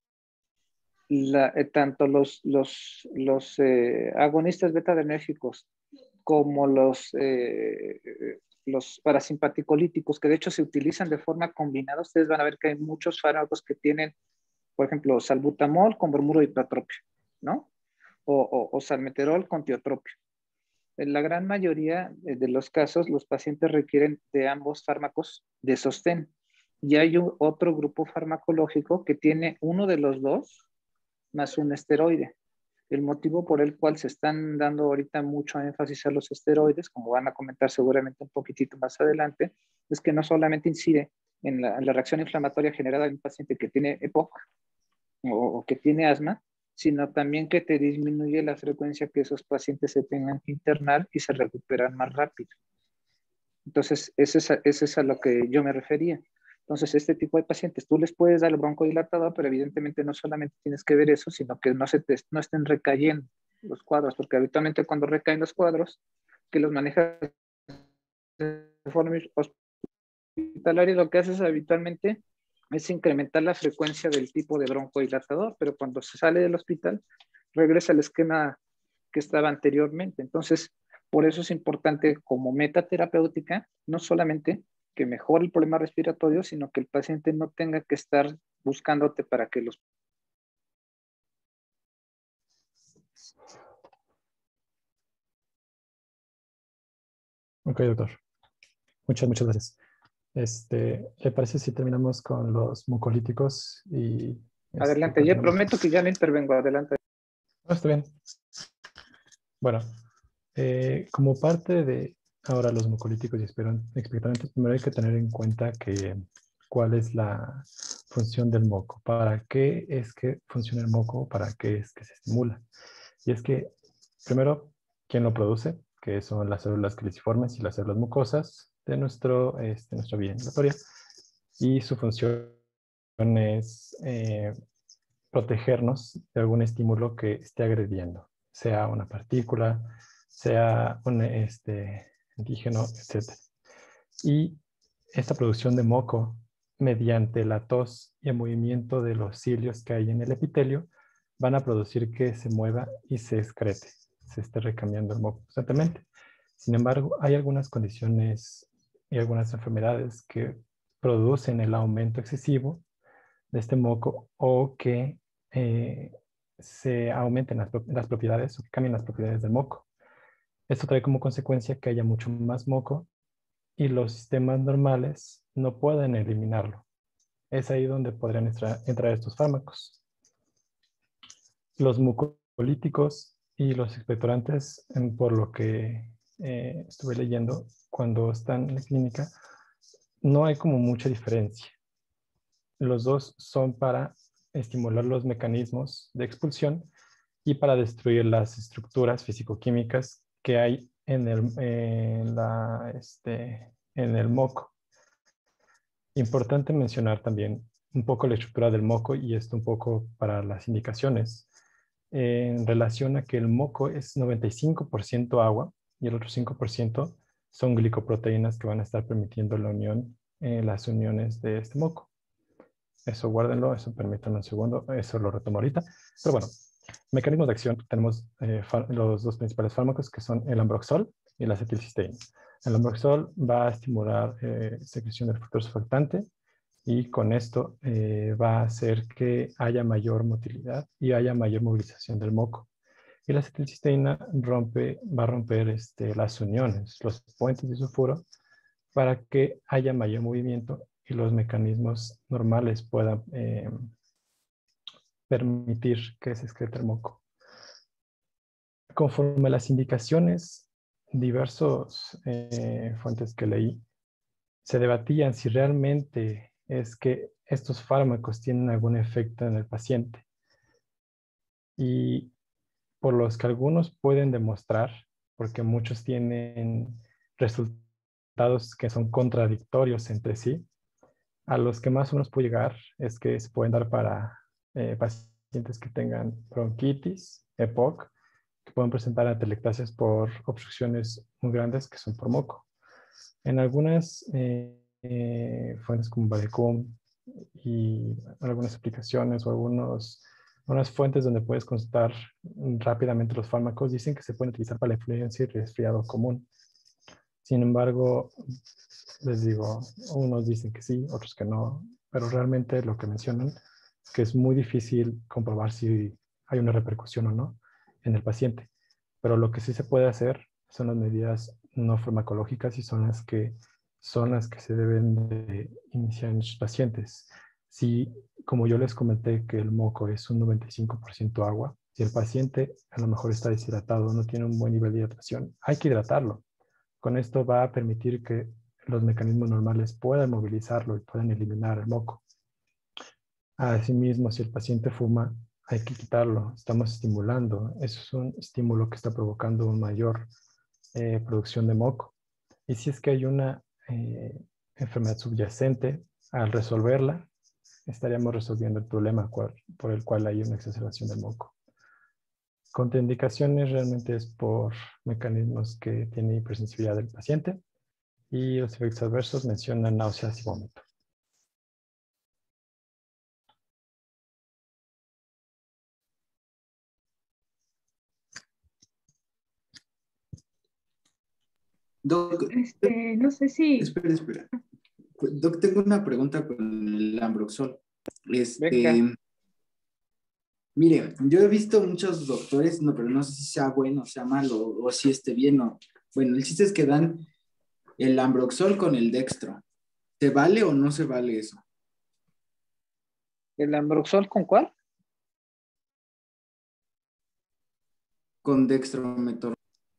la, eh, tanto los, los, los eh, agonistas beta-adrenérgicos como los, eh, los parasimpaticolíticos, que de hecho se utilizan de forma combinada, ustedes van a ver que hay muchos fármacos que tienen, por ejemplo, salbutamol con bromuro hipatropio, ¿no? O, o, o salmeterol con tiotropio. En la gran mayoría de los casos, los pacientes requieren de ambos fármacos de sostén. Y hay un, otro grupo farmacológico que tiene uno de los dos más un esteroide. El motivo por el cual se están dando ahorita mucho énfasis a los esteroides, como van a comentar seguramente un poquitito más adelante, es que no solamente incide en la, en la reacción inflamatoria generada en un paciente que tiene EPOC o, o que tiene asma, sino también que te disminuye la frecuencia que esos pacientes se tengan que internar y se recuperan más rápido. Entonces, eso es, a, eso es a lo que yo me refería. Entonces, este tipo de pacientes, tú les puedes dar el broncodilatador, pero evidentemente no solamente tienes que ver eso, sino que no, se te, no estén recayendo los cuadros, porque habitualmente cuando recaen los cuadros, que los manejas de forma hospitalaria, lo que haces habitualmente es incrementar la frecuencia del tipo de broncodilatador, pero cuando se sale del hospital, regresa al esquema que estaba anteriormente. Entonces, por eso es importante como meta terapéutica, no solamente que mejore el problema respiratorio, sino que el paciente no tenga que estar buscándote para que los... Ok, doctor. Muchas, muchas gracias. Este, ¿le parece si terminamos con los mucolíticos? Y este, Adelante, ya continuamos? prometo que ya no intervengo, adelante. No, está bien. Bueno, eh, como parte de ahora los mucolíticos y expectorantes, primero hay que tener en cuenta que cuál es la función del moco, para qué es que funciona el moco, para qué es que se estimula. Y es que, primero, ¿quién lo produce? que son las células caliciformes y las células mucosas de nuestro, este, nuestra vía inhalatoria. Y su función es eh, protegernos de algún estímulo que esté agrediendo, sea una partícula, sea un este, antígeno, etcétera. Y esta producción de moco, mediante la tos y el movimiento de los cilios que hay en el epitelio, van a producir que se mueva y se excrete, se esté recambiando el moco constantemente. Sin embargo, hay algunas condiciones y algunas enfermedades que producen el aumento excesivo de este moco o que eh, se aumenten las, las propiedades o que cambien las propiedades del moco. Esto trae como consecuencia que haya mucho más moco y los sistemas normales no pueden eliminarlo. Es ahí donde podrían entrar, entrar estos fármacos. Los mucolíticos y los expectorantes, por lo que eh, estuve leyendo, cuando están en la clínica, no hay como mucha diferencia. Los dos son para estimular los mecanismos de expulsión y para destruir las estructuras físico-químicas que hay en el, en la, este, en el moco. Importante mencionar también un poco la estructura del moco y esto un poco para las indicaciones. En relación a que el moco es noventa y cinco por ciento agua y el otro cinco por ciento son glicoproteínas que van a estar permitiendo la unión, eh, las uniones de este moco. Eso guárdenlo, eso permítanme un segundo, eso lo retomo ahorita. Pero bueno, mecanismos de acción, tenemos eh, los dos principales fármacos que son el ambroxol y la acetilcisteína. El ambroxol va a estimular eh, secreción del factor surfactante y con esto eh, va a hacer que haya mayor motilidad y haya mayor movilización del moco. Y la acetilcisteína rompe, va a romper este, las uniones, los puentes de sulfuro para que haya mayor movimiento y los mecanismos normales puedan eh, permitir que se excrete el moco. Conforme a las indicaciones, diversos eh, fuentes que leí, se debatían si realmente es que estos fármacos tienen algún efecto en el paciente. Y por los que algunos pueden demostrar, porque muchos tienen resultados que son contradictorios entre sí, a los que más o menos puede llegar es que se pueden dar para eh, pacientes que tengan bronquitis, E P O C, que pueden presentar atelectasias por obstrucciones muy grandes que son por moco. En algunas eh, eh, fuentes como Badecum y algunas aplicaciones o algunos, algunas fuentes donde puedes consultar rápidamente los fármacos dicen que se pueden utilizar para la influencia y resfriado común. Sin embargo, les digo, unos dicen que sí, otros que no, pero realmente lo que mencionan es que es muy difícil comprobar si hay una repercusión o no en el paciente. Pero lo que sí se puede hacer son las medidas no farmacológicas y son las que, son las que se deben de iniciar en los pacientes. Si, como yo les comenté, que el moco es un noventa y cinco por ciento agua, si el paciente a lo mejor está deshidratado, no tiene un buen nivel de hidratación, hay que hidratarlo. Con esto va a permitir que los mecanismos normales puedan movilizarlo y puedan eliminar el moco. Asimismo, si el paciente fuma, hay que quitarlo. Estamos estimulando. Eso es un estímulo que está provocando una mayor eh, producción de moco. Y si es que hay una eh, enfermedad subyacente, al resolverla, estaríamos resolviendo el problema cual, por el cual hay una exacerbación del moco. Contraindicaciones realmente es por mecanismos que tiene hipersensibilidad del paciente y los efectos adversos mencionan náuseas y vómito. Doc, Este, no sé si... espera, espera. Doc, tengo una pregunta con el ambroxol. Este, Venga. Mire, yo he visto muchos doctores, no, pero no sé si sea bueno, sea malo, o si esté bien o... Bueno, el chiste es que dan el ambroxol con el dextro. ¿Se vale o no se vale eso? ¿El ambroxol con cuál? Con dextrometorfina.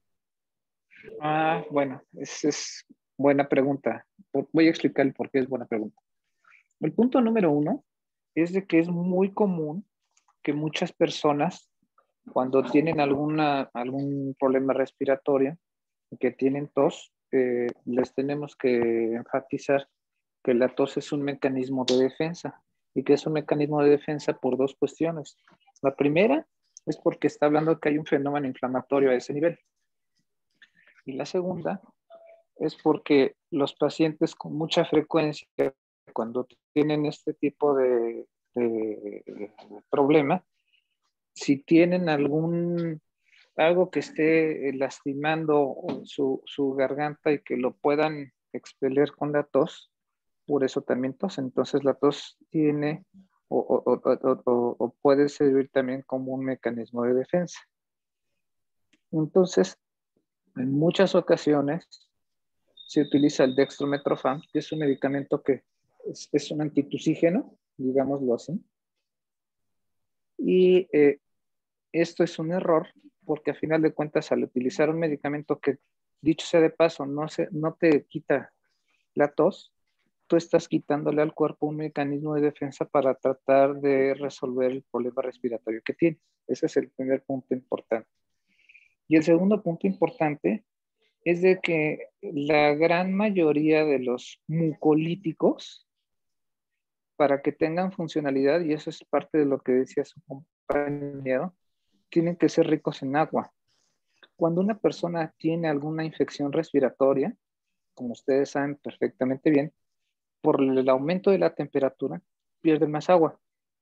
Ah, bueno, esa es buena pregunta. Voy a explicar por qué es buena pregunta. El punto número uno es de que es muy común que muchas personas, cuando tienen alguna, algún problema respiratorio, que tienen tos, eh, les tenemos que enfatizar que la tos es un mecanismo de defensa y que es un mecanismo de defensa por dos cuestiones. La primera es porque está hablando que hay un fenómeno inflamatorio a ese nivel. Y la segunda es porque los pacientes con mucha frecuencia, cuando tienen este tipo de, de, de problema, si tienen algún algo que esté lastimando su, su garganta y que lo puedan expeler con la tos, por eso también tos. Entonces la tos tiene o, o, o, o, o puede servir también como un mecanismo de defensa. Entonces, en muchas ocasiones se utiliza el dextrometorphan, que es un medicamento que es, es un antitusígeno, digámoslo así. Y eh, esto es un error porque a final de cuentas al utilizar un medicamento que, dicho sea de paso, no, se, no te quita la tos, tú estás quitándole al cuerpo un mecanismo de defensa para tratar de resolver el problema respiratorio que tiene. Ese es el primer punto importante. Y el segundo punto importante es de que la gran mayoría de los mucolíticos, para que tengan funcionalidad, y eso es parte de lo que decía su compañero, tienen que ser ricos en agua. Cuando una persona tiene alguna infección respiratoria, como ustedes saben perfectamente bien, por el aumento de la temperatura, pierden más agua.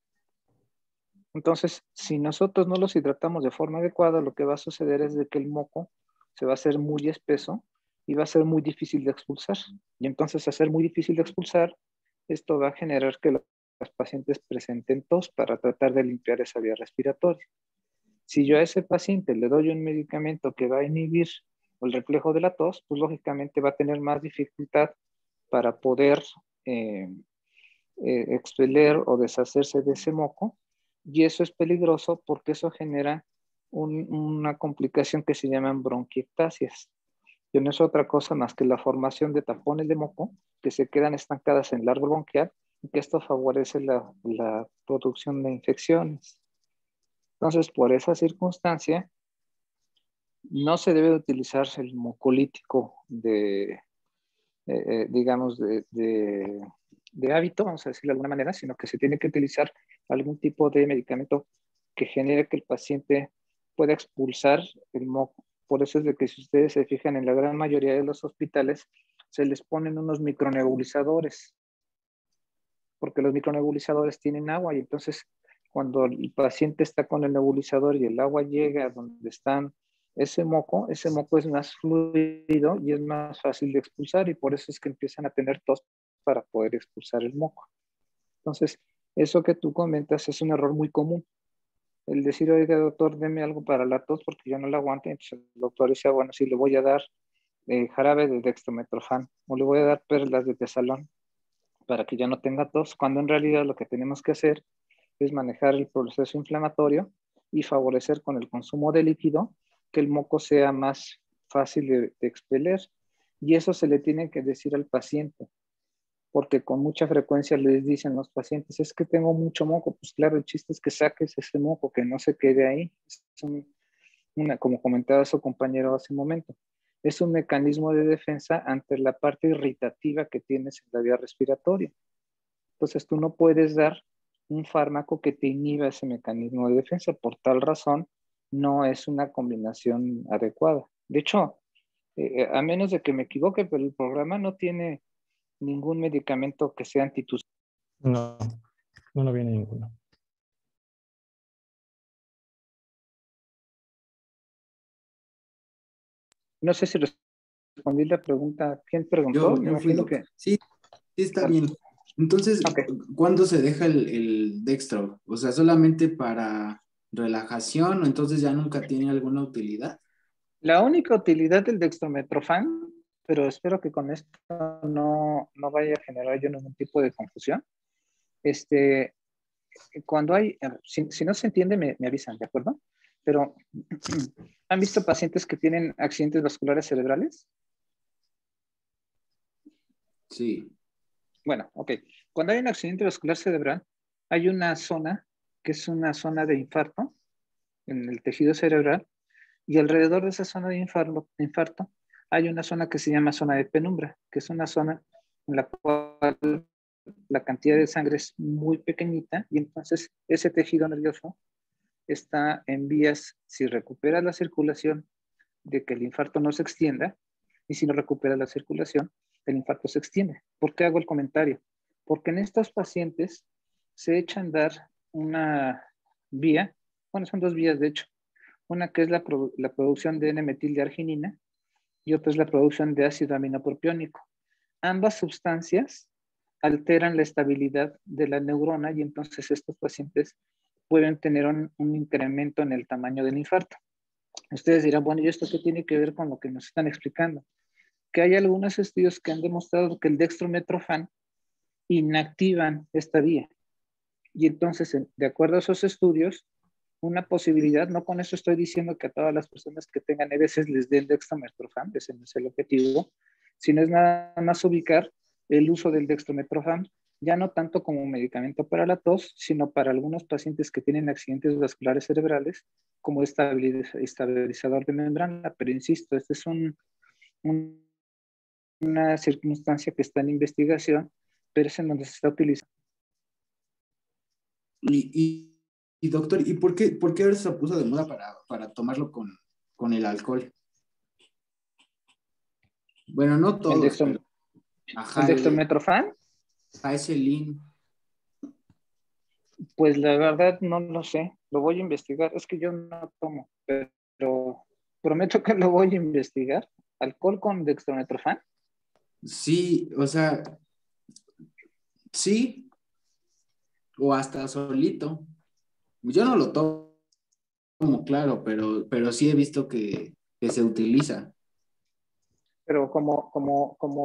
Entonces, si nosotros no los hidratamos de forma adecuada, lo que va a suceder es de que el moco se va a hacer muy espeso y va a ser muy difícil de expulsar. Y entonces, al ser muy difícil de expulsar, esto va a generar que los pacientes presenten tos para tratar de limpiar esa vía respiratoria. Si yo a ese paciente le doy un medicamento que va a inhibir el reflejo de la tos, pues lógicamente va a tener más dificultad para poder eh, eh, expeler o deshacerse de ese moco, y eso es peligroso porque eso genera un, una complicación que se llaman bronquiectasias, que no es otra cosa más que la formación de tapones de moco que se quedan estancadas en el árbol bronquial y que esto favorece la, la producción de infecciones. Entonces, por esa circunstancia, no se debe utilizar el mucolítico de, eh, eh, digamos, de, de, de hábito, vamos a decirlo de alguna manera, sino que se tiene que utilizar algún tipo de medicamento que genere que el paciente pueda expulsar el moco. Por eso es de que si ustedes se fijan en la gran mayoría de los hospitales, se les ponen unos micronebulizadores, porque los micronebulizadores tienen agua y entonces cuando el paciente está con el nebulizador y el agua llega a donde están ese moco, ese moco es más fluido y es más fácil de expulsar y por eso es que empiezan a tener tos para poder expulsar el moco. Entonces, eso que tú comentas es un error muy común. El decir, oiga, doctor, deme algo para la tos porque yo no la aguanto. Entonces el doctor dice, bueno, sí, le voy a dar eh, jarabe de dextrometorphan o le voy a dar perlas de tesalón para que ya no tenga tos, cuando en realidad lo que tenemos que hacer es manejar el proceso inflamatorio y favorecer con el consumo de líquido que el moco sea más fácil de, de expeler. Y eso se le tiene que decir al paciente, porque con mucha frecuencia les dicen los pacientes, es que tengo mucho moco. Pues claro, el chiste es que saques ese moco, que no se quede ahí. Es un, una, como comentaba su compañero hace un momento, es un mecanismo de defensa ante la parte irritativa que tienes en la vía respiratoria. Entonces tú no puedes dar un fármaco que te inhiba ese mecanismo de defensa. Por tal razón, no es una combinación adecuada. De hecho, eh, a menos de que me equivoque, pero el programa no tiene ningún medicamento que sea antitusígeno. No, no, no viene ninguno. No sé si respondí la pregunta. ¿Quién preguntó? Yo, Me yo fui, imagino doc. que... Sí, sí está bien. Entonces, Okay. ¿cuándo se deja el, el dextro? O sea, ¿solamente para relajación o entonces ya nunca tiene alguna utilidad? La única utilidad del dextrometorphan, pero espero que con esto no, no vaya a generar yo ningún tipo de confusión. Este, cuando hay, si, si no se entiende, me, me avisan, ¿de acuerdo? Pero, ¿han visto pacientes que tienen accidentes vasculares cerebrales? Sí. Bueno, ok. Cuando hay un accidente vascular cerebral, hay una zona que es una zona de infarto en el tejido cerebral y alrededor de esa zona de infarto, infarto hay una zona que se llama zona de penumbra, que es una zona en la cual la cantidad de sangre es muy pequeñita y entonces ese tejido nervioso está en vías, si recupera la circulación, de que el infarto no se extienda, y si no recupera la circulación, el infarto se extiende. ¿Por qué hago el comentario? Porque en estos pacientes se echa a andar una vía, bueno, son dos vías de hecho, una que es la, produ la producción de N-metil-arginina y otra es la producción de ácido aminopropiónico. Ambas sustancias alteran la estabilidad de la neurona y entonces estos pacientes pueden tener un, un incremento en el tamaño del infarto. Ustedes dirán, bueno, ¿y esto qué tiene que ver con lo que nos están explicando? Que hay algunos estudios que han demostrado que el dextrometorfán inactivan esta vía. Y entonces, de acuerdo a esos estudios, una posibilidad, no con eso estoy diciendo que a todas las personas que tengan E B Cs les dé el dextrometorfán, ese no es el objetivo, sino es nada más ubicar el uso del dextrometorfán, ya no tanto como un medicamento para la tos, sino para algunos pacientes que tienen accidentes vasculares cerebrales como estabilizador de membrana. Pero insisto, esta es un, un, una circunstancia que está en investigación, pero es en donde se está utilizando. Y, y, y doctor, ¿y por qué, por qué ahora se puso de moda para, para tomarlo con, con el alcohol? Bueno, no todos, ¿El, dextro, pero... Ajá, ¿el dextrometorfán? A ese lean. Pues la verdad no lo sé, lo voy a investigar. Es que yo no tomo, pero prometo que lo voy a investigar. ¿Alcohol con dextrometorfán? Sí, o sea, sí, o hasta solito. Yo no lo tomo, claro, pero, pero sí he visto que, que se utiliza. Pero como, como, como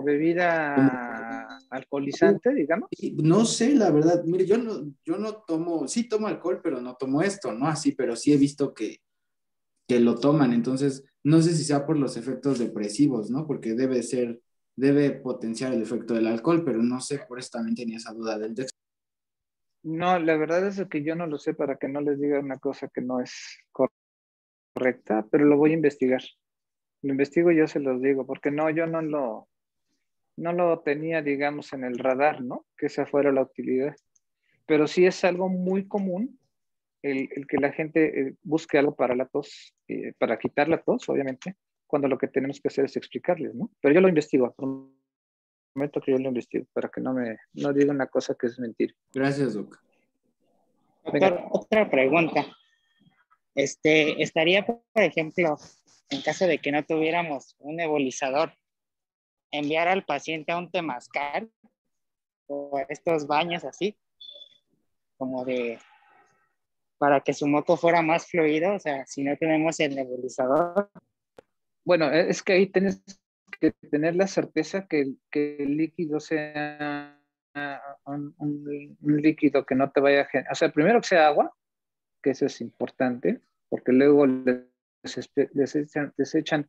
bebida alcoholizante, digamos. Sí, no sé, la verdad, mire, yo no, yo no tomo, sí tomo alcohol, pero no tomo esto, ¿no? Así, pero sí he visto que, que lo toman, entonces no sé si sea por los efectos depresivos, ¿no? Porque debe ser, debe potenciar el efecto del alcohol, pero no sé, por eso también tenía esa duda del dextro. No, la verdad es que yo no lo sé para que no les diga una cosa que no es correcta, pero lo voy a investigar. Lo investigo y yo se los digo, porque no, yo no lo, no lo tenía, digamos, en el radar, ¿no? Que esa fuera la utilidad. Pero sí es algo muy común el, el que la gente eh, busque algo para la tos, eh, para quitar la tos, obviamente, cuando lo que tenemos que hacer es explicarles, ¿no? Pero yo lo investigo, prometo que yo lo investigo, para que no me no diga una cosa que es mentira. Gracias, Doc. Doctor, otra pregunta. Este, estaría, por ejemplo, en caso de que no tuviéramos un nebulizador, enviar al paciente a un temazcal o a estos baños así, como de, para que su moco fuera más fluido, o sea, si no tenemos el nebulizador. Bueno, es que ahí tienes que tener la certeza que, que el líquido sea un, un, un líquido que no te vaya a generar, o sea, primero que sea agua, que eso es importante, porque luego les desechan, desechan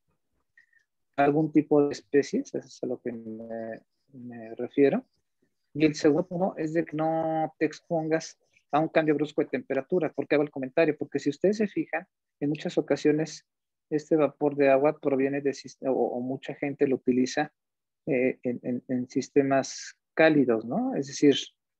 algún tipo de especies, eso es a lo que me, me refiero. Y el segundo es de que no te expongas a un cambio brusco de temperatura. ¿Por qué hago el comentario? Porque si ustedes se fijan, en muchas ocasiones este vapor de agua proviene de, o, o mucha gente lo utiliza eh, en, en, en sistemas cálidos, ¿no? Es decir,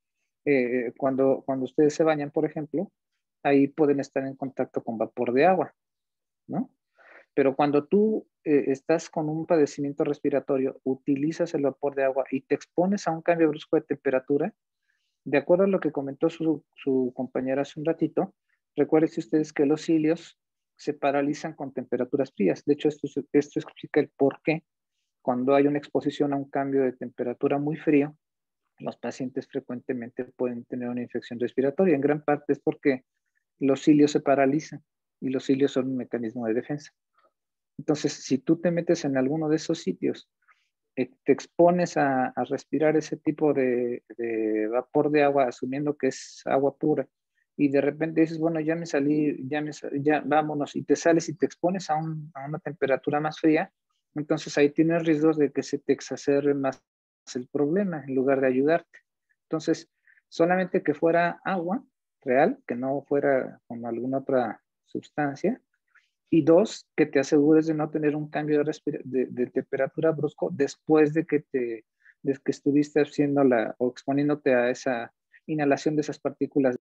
eh, cuando, cuando ustedes se bañan, por ejemplo, ahí pueden estar en contacto con vapor de agua, ¿no? Pero cuando tú eh, estás con un padecimiento respiratorio, utilizas el vapor de agua y te expones a un cambio brusco de temperatura, de acuerdo a lo que comentó su, su compañera hace un ratito, recuerden ustedes que los cilios se paralizan con temperaturas frías. De hecho, esto, esto explica el por qué cuando hay una exposición a un cambio de temperatura muy frío, los pacientes frecuentemente pueden tener una infección respiratoria. En gran parte es porque los cilios se paralizan y los cilios son un mecanismo de defensa. Entonces, si tú te metes en alguno de esos sitios, eh, te expones a, a respirar ese tipo de, de vapor de agua, asumiendo que es agua pura, y de repente dices, bueno, ya me salí, ya, me, ya vámonos, y te sales y te expones a, un, a una temperatura más fría, entonces ahí tienes riesgos de que se te exacerbe más el problema en lugar de ayudarte. Entonces, solamente que fuera agua real, que no fuera con alguna otra sustancia, Y dos, que te asegures de no tener un cambio de, de, de temperatura brusco después de que, te, de que estuviste haciendo la, o exponiéndote a esa inhalación de esas partículas.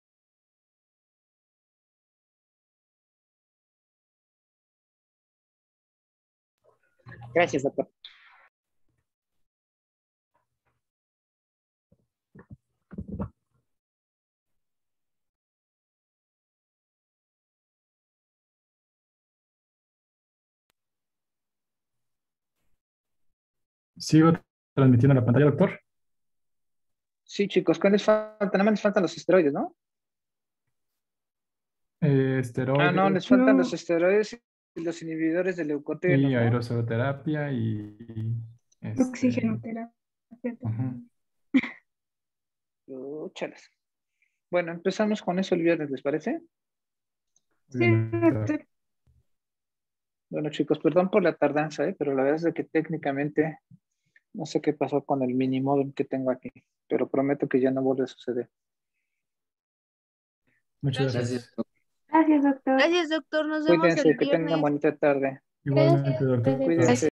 Gracias, doctor. ¿Sigo transmitiendo la pantalla, doctor? Sí, chicos, ¿qué les falta? Nada más les faltan los esteroides, ¿no? Eh, esteroides. Ah, no, les faltan No. los esteroides y los inhibidores de leucotrienos, Y ¿no? aerosoterapia y... este, Oxigenoterapia. ujú. Uh, chalas. Bueno, empezamos con eso el viernes, ¿les parece? Sí, Bien, doctor. doctor. Bueno, chicos, perdón por la tardanza, ¿eh? Pero la verdad es de que técnicamente no sé qué pasó con el mini modem que tengo aquí, pero prometo que ya no vuelve a suceder. Muchas Gracias. gracias. Gracias, doctor. Gracias, doctor. Nos vemos Cuídense, el que tengan viernes. bonita tarde. Igualmente, doctor. Gracias. Cuídense.